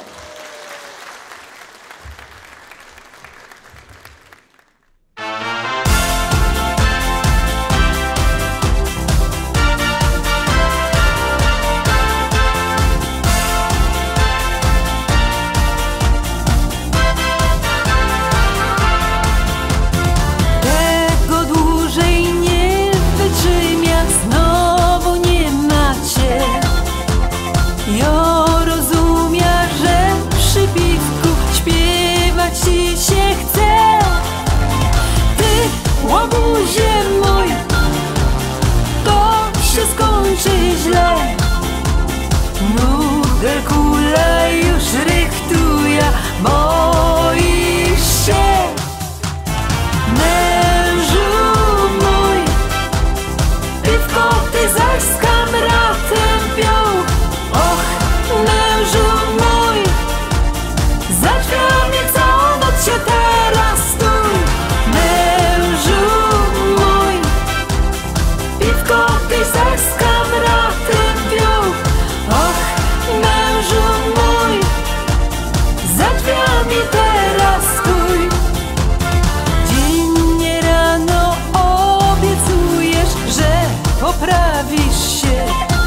Kula już rychtuje, boisz się. Mężu mój, piwko ty zaś z kamratem pił. Och, mężu mój, za drzwiami całą noc się teraz stój. Mężu mój, piwko ty zaś z kamratem pił. Och, mężu mój, za drzwiami teraz stój. Dziennie rano obiecujesz, że poprawisz się.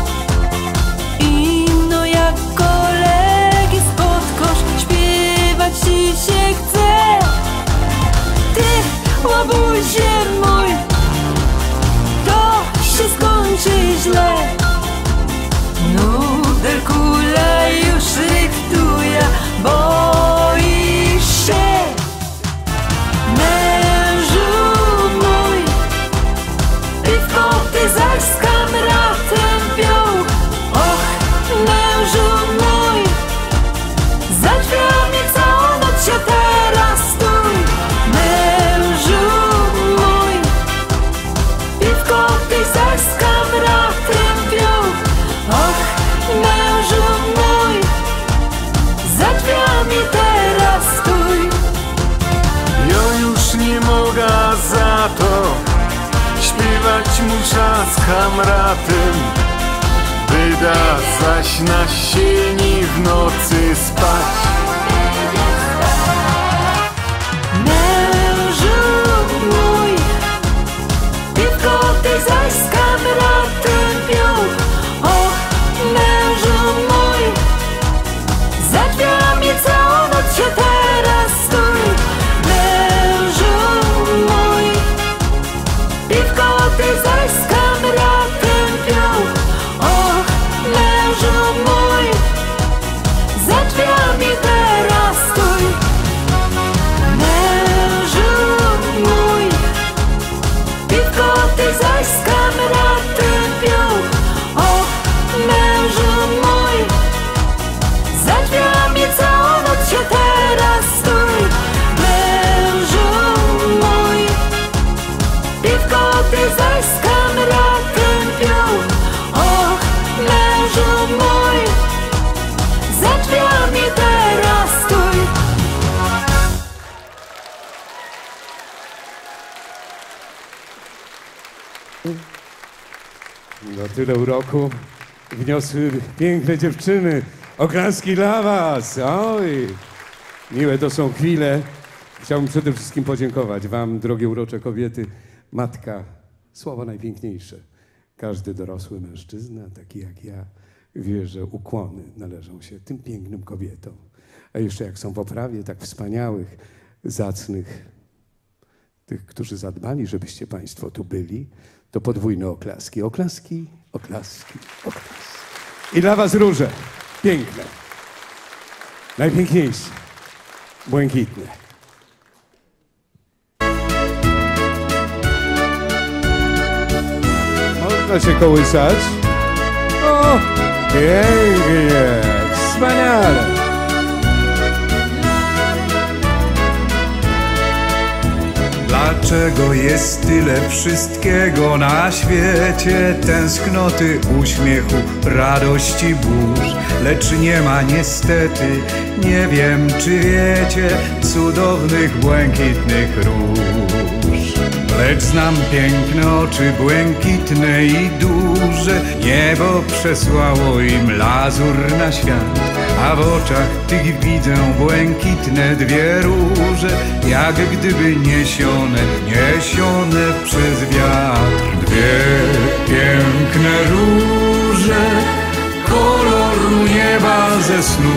Ino jak kolegi spod kosz, śpiewać ci się chce. Ty, łabuzie mój, to się skończy źle. Kula już rychtuje, boisz się. Mężu mój, piwko ty zaś z kamratem pił. Och, mężu mój, za drzwiami całą noc się teraz stój. Mężu mój, piwko ty zaś z kamratem pił. Och, mężu mój, za drzwiami teraz stój.
Ja już nie mogę za to, śpiewać muszę z kamratem. Wyda zaś na sieni w nocy spać.
Mężu mój, piwko ty zaś z kamratem pił. Och, mężu mój, za drzwiami całą noc się teraz stój. Mężu mój, piwko ty zaś z kamratem pił. Och, mężu mój,
No tyle uroku wniosły piękne dziewczyny. Oklaski dla was. Oj, miłe to są chwile. Chciałbym przede wszystkim podziękować wam, drogie urocze kobiety. Matka, słowo najpiękniejsze. Każdy dorosły mężczyzna, taki jak ja, wie, że ukłony należą się tym pięknym kobietom. A jeszcze jak są w oprawie tak wspaniałych, zacnych, tych, którzy zadbali, żebyście państwo tu byli, to podwójne oklaski. Oklaski, oklaski, oklaski. I dla was róże. Piękne. Najpiękniejsze. Błękitne. Można się kołysać. O, pięknie. Wspaniale.
Dlaczego jest tyle wszystkiego na świecie? Tęsknoty, uśmiechu, radości, burz. Lecz nie ma niestety, nie wiem czy wiecie, cudownych, błękitnych róż. Lecz znam piękne oczy, błękitne i duże. Niebo przesłało im lazur na świat, a w oczach tych widzę błękitne dwie róże, jak gdyby niesione przez wiatr. Dwie piękne róże koloru nieba ze snu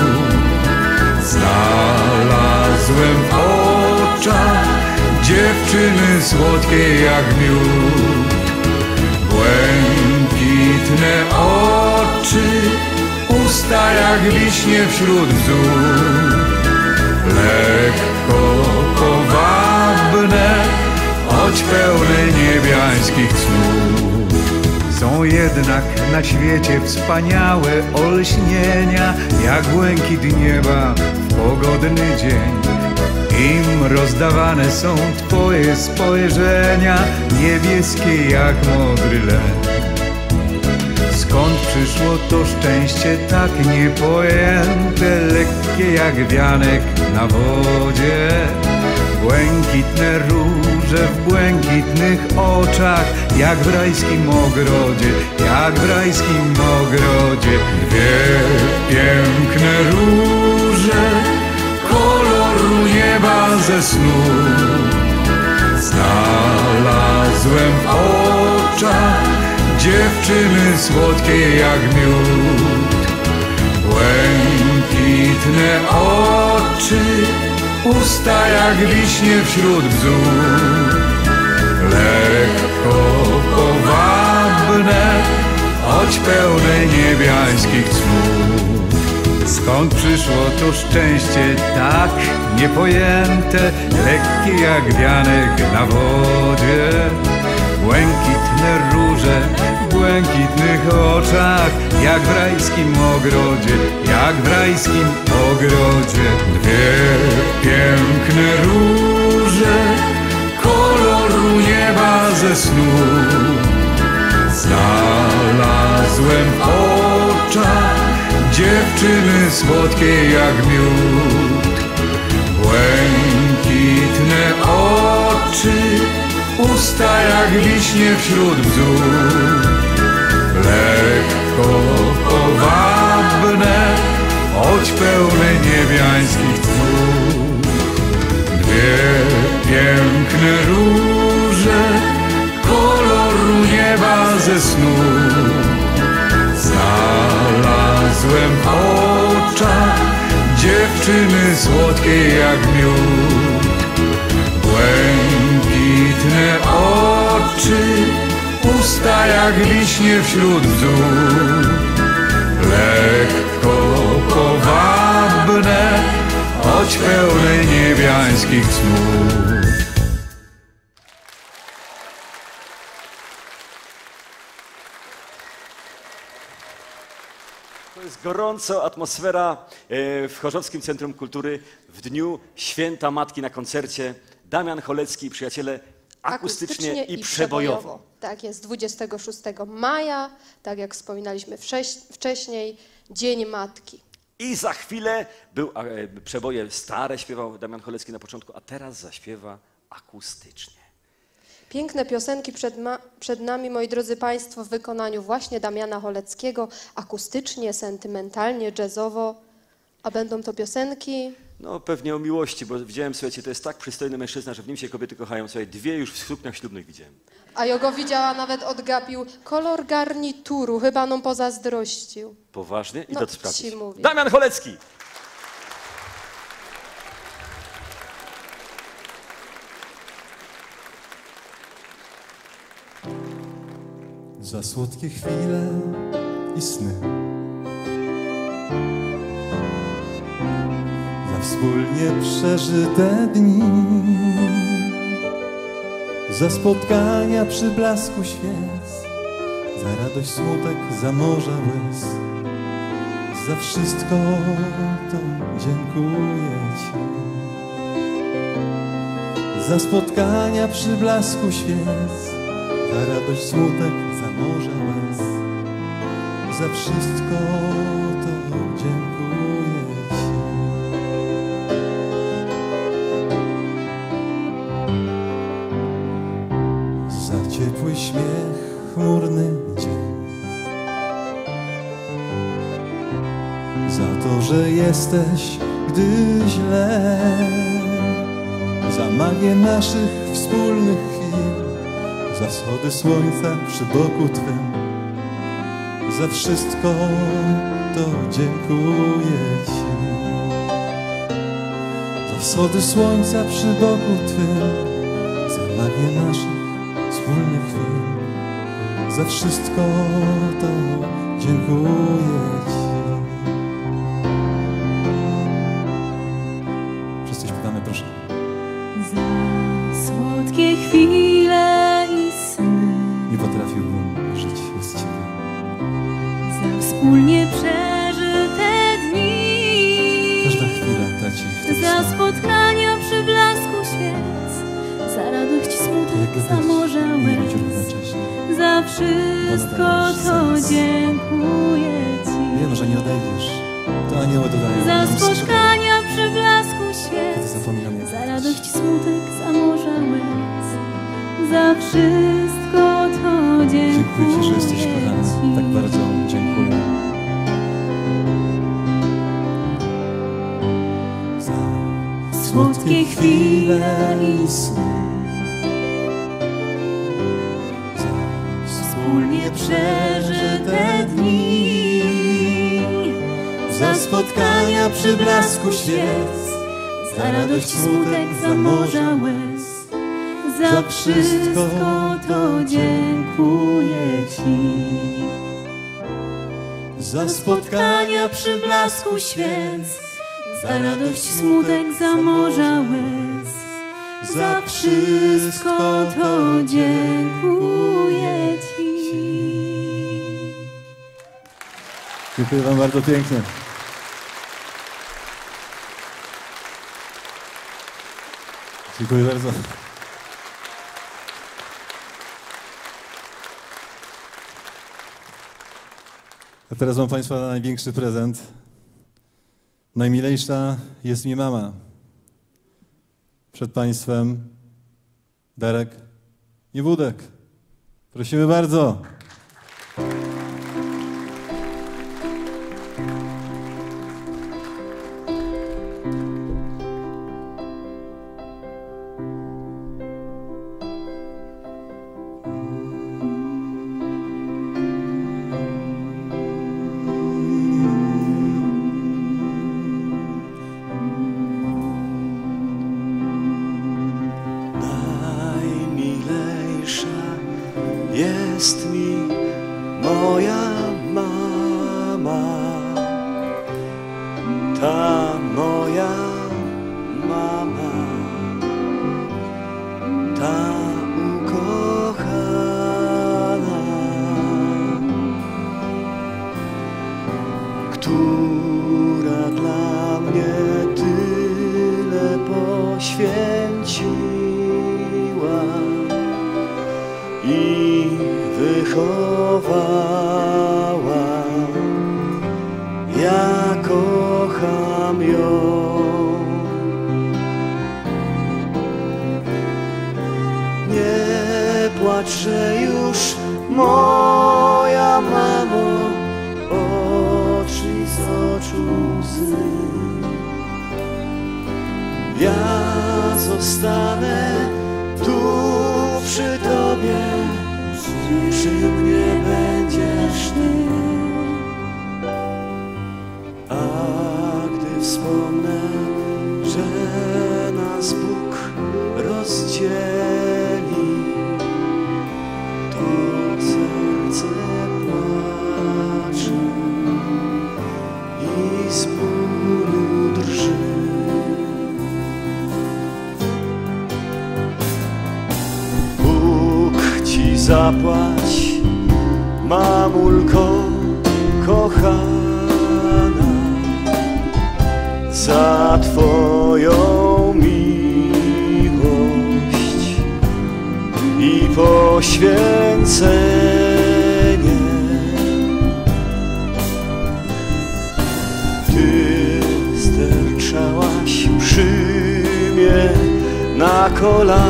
znalazłem w oczach dziewczyny słodkiej jak miód. Błękitne oczy, usta jak wiśnie wśród bzór, lekko powabne, choć pełne niebiańskich snów. Są jednak na świecie wspaniałe olśnienia, jak błękit nieba w pogodny dzień. Im rozdawane są twoje spojrzenia, niebieskie jak modry len. Skąd przyszło to szczęście tak niepojęte, lekkie jak wianek na wodzie? Błękitne róże w błękitnych oczach, jak w rajskim ogrodzie, jak w rajskim ogrodzie. Dwie piękne róże koloru nieba ze snu znalazłem w oczach dziewczyny słodkiej jak miód. Błękitne oczy, usta jak wiśnie wśród bzór, lekko powabne, choć pełne niebiańskich snów. Skąd przyszło to szczęście tak niepojęte, lekkie jak wianek na wodzie? Błękitne róże w błękitnych oczach, jak w rajskim ogrodzie, jak w rajskim ogrodzie. Dwie piękne róże koloru nieba ze snu znalazłem w oczach dziewczyny słodkiej jak miód. Błękitne oczy, usta jak wiśnie wśród bzór, lekko powabne, choć pełne niebiańskich tchórz. Dwie piękne róże koloru nieba ze snu znalazłem w oczach dziewczyny słodkiej jak miód. Błękitne oczy, usta jak wiśnie wśród bzór, lekko powabne, choć pełne niebiańskich snów.
To jest gorąco atmosfera w Chorzowskim Centrum Kultury w dniu Święta Matki na koncercie. Damian Cholecki i przyjaciele akustycznie i przebojowo.
Tak jest, 26 maja, tak jak wspominaliśmy wcześniej, Dzień Matki.
I za chwilę przeboje stare śpiewał Damian Cholecki na początku, a teraz zaśpiewa akustycznie.
Piękne piosenki przed nami, moi drodzy Państwo, w wykonaniu właśnie Damiana Choleckiego, akustycznie, sentymentalnie, jazzowo. A będą to piosenki?
No pewnie o miłości, bo widziałem, słuchajcie, to jest tak przystojny mężczyzna, że w nim się kobiety kochają. Słuchaj, 2 już w sukniach ślubnych widziałem.
A ja go widziała, nawet odgapił kolor garnituru, chyba nam pozazdrościł.
Poważnie? I
No,
to sprawdzić.
ci mówię.
Damian Cholecki!
Za słodkie chwile i sny, za wspólnie przeżyte dni, za spotkania przy blasku świec, za radość, smutek, za morze łez. Za wszystko to dziękuję Ci. Za spotkania przy blasku świec, za radość, smutek, za morze łez. Za wszystko to dziękuję Ci. Za ciepły śmiech, chmurny dzień, za to, że jesteś, gdy źle, za magię naszych wspólnych chwil, za wschody słońca przy boku Twym. Za wszystko to dziękuję Ci. Za wschody słońca przy boku Twym, za magię naszych wspólnych chwil. Za wszystko to dziękuję Ci. Wszyscy śpiewamy, proszę.
Za słodkie chwile i sny,
Nie potrafiłbym żyć bez Ciebie.
za wspólnie przeżyte dni,
Każda chwila traci w
za spotkania przy blasku świec, za radość, smutek, za morze łez. Za wszystko to dziękuję Ci.
Wiem, że nie odejdziesz. To anioły dodają
Za
nam siły.
spotkania przy blasku świec,
Zapominam, jak
za radość, smutek, za morze łez. Za wszystko to dziękuję
Dziękuję Ci, że jesteś kochany. Tak bardzo dziękuję. Za
słodkie chwile i sny,
wspólnie przeżyte dni, za spotkania przy blasku świec,
za radość, smutek, za morza łez. Za wszystko to dziękuję Ci.
za spotkania przy blasku świec,
Za radość, smutek, za morza łez. Za wszystko to dziękuję Ci.
Dziękuję Wam bardzo pięknie. Dziękuję bardzo. A teraz mam Państwa największy prezent. Najmilejsza jest mi mama. Przed Państwem Darek Niewódek. Prosimy bardzo.
Najmilejsza jest mi moja mama, ta moja mama, ta ukochana, która dla mnie tyle poświęciła i wychowała. Ja kocham ją. Nie płacze już moja mamo, oczy z oczu łzy. Ja zostanę tu przy Tobie, przy mnie będziesz Ty. A gdy wspomnę, że nas Bóg rozdzieli, to serce płacze i z bólu drży. Bóg Ci zapłać, mamulko kochana, za Twoją miłość i poświęcenie. Ty sterczałaś przy mnie na kolanach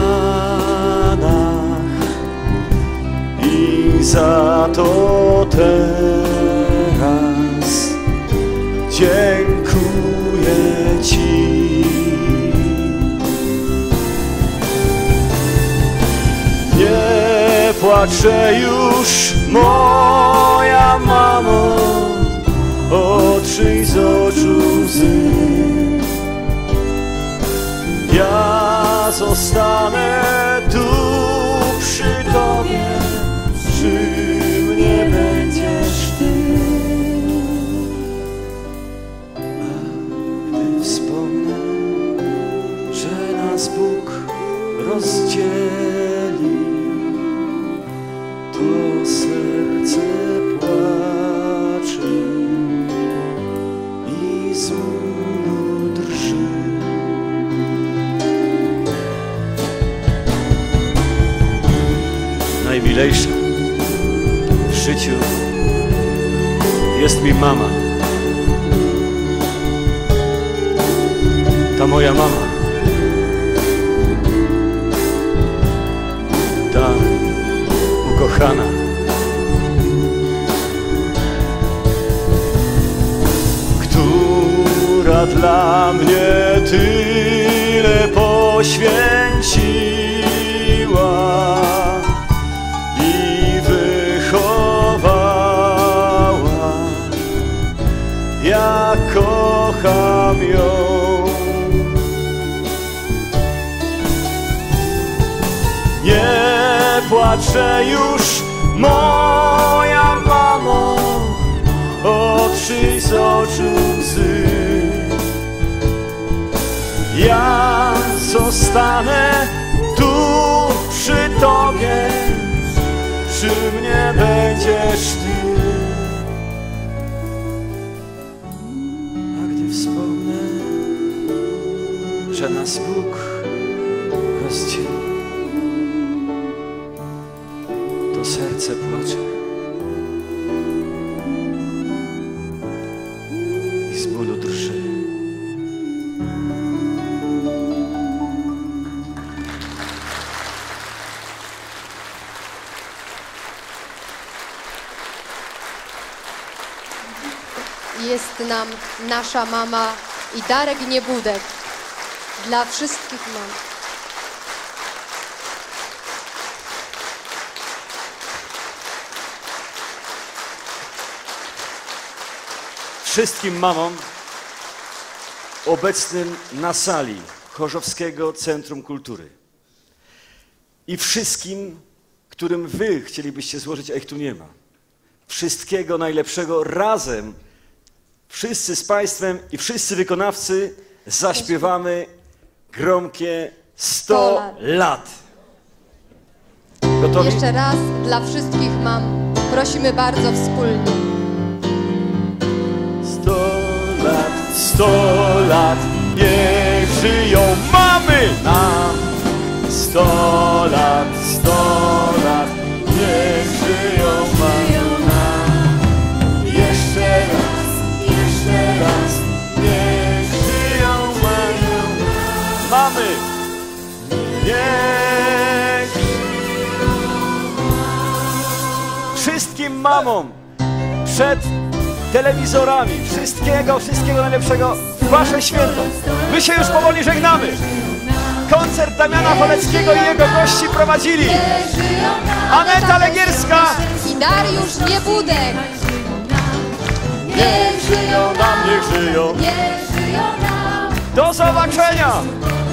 i za to teraz dziękuję Ci. Nie płacze już moja mamo, otrzyj z oczu łzy. Ja zostanę tu przy Tobie, przy mnie będziesz Ty. Wspomnę, że nas Bóg rozdzieli, to serce płacze i z bólu drży. Najmilejsza w życiu jest mi mama. Ta moja mama, ta ukochana, która dla mnie tyle poświęciła i wychowała. Ja kocham ją. Nie płacze już moja mamo, otrzyj z oczu łzy. Ja zostanę tu przy Tobie, przy mnie będziesz Ty. A gdy wspomnę, że nas Bóg rozdzieli, serce płacze i z bólu drży.
Jest nam nasza mama i Darek Niebudek dla wszystkich mam.
Wszystkim mamom obecnym na sali Chorzowskiego Centrum Kultury i wszystkim, którym wy chcielibyście złożyć, a ich tu nie ma. Wszystkiego najlepszego razem. Wszyscy z Państwem i wszyscy wykonawcy zaśpiewamy gromkie 100 lat. Gotowi?
Jeszcze raz dla wszystkich mam prosimy bardzo wspólnie.
100 lat, niech żyją mamy nam. 100 lat, niech żyją mamy nam. Jeszcze raz, niech żyją mamy. Niech żyją
mamom przed telewizorami. Wszystkiego najlepszego w wasze święto. My się już powoli żegnamy. Koncert Damiana Choleckiego i jego gości prowadzili Aneta Legierska
i Dariusz Niebudek.
Niech żyją nam, niech żyją.
Niech żyją nam.
Do zobaczenia!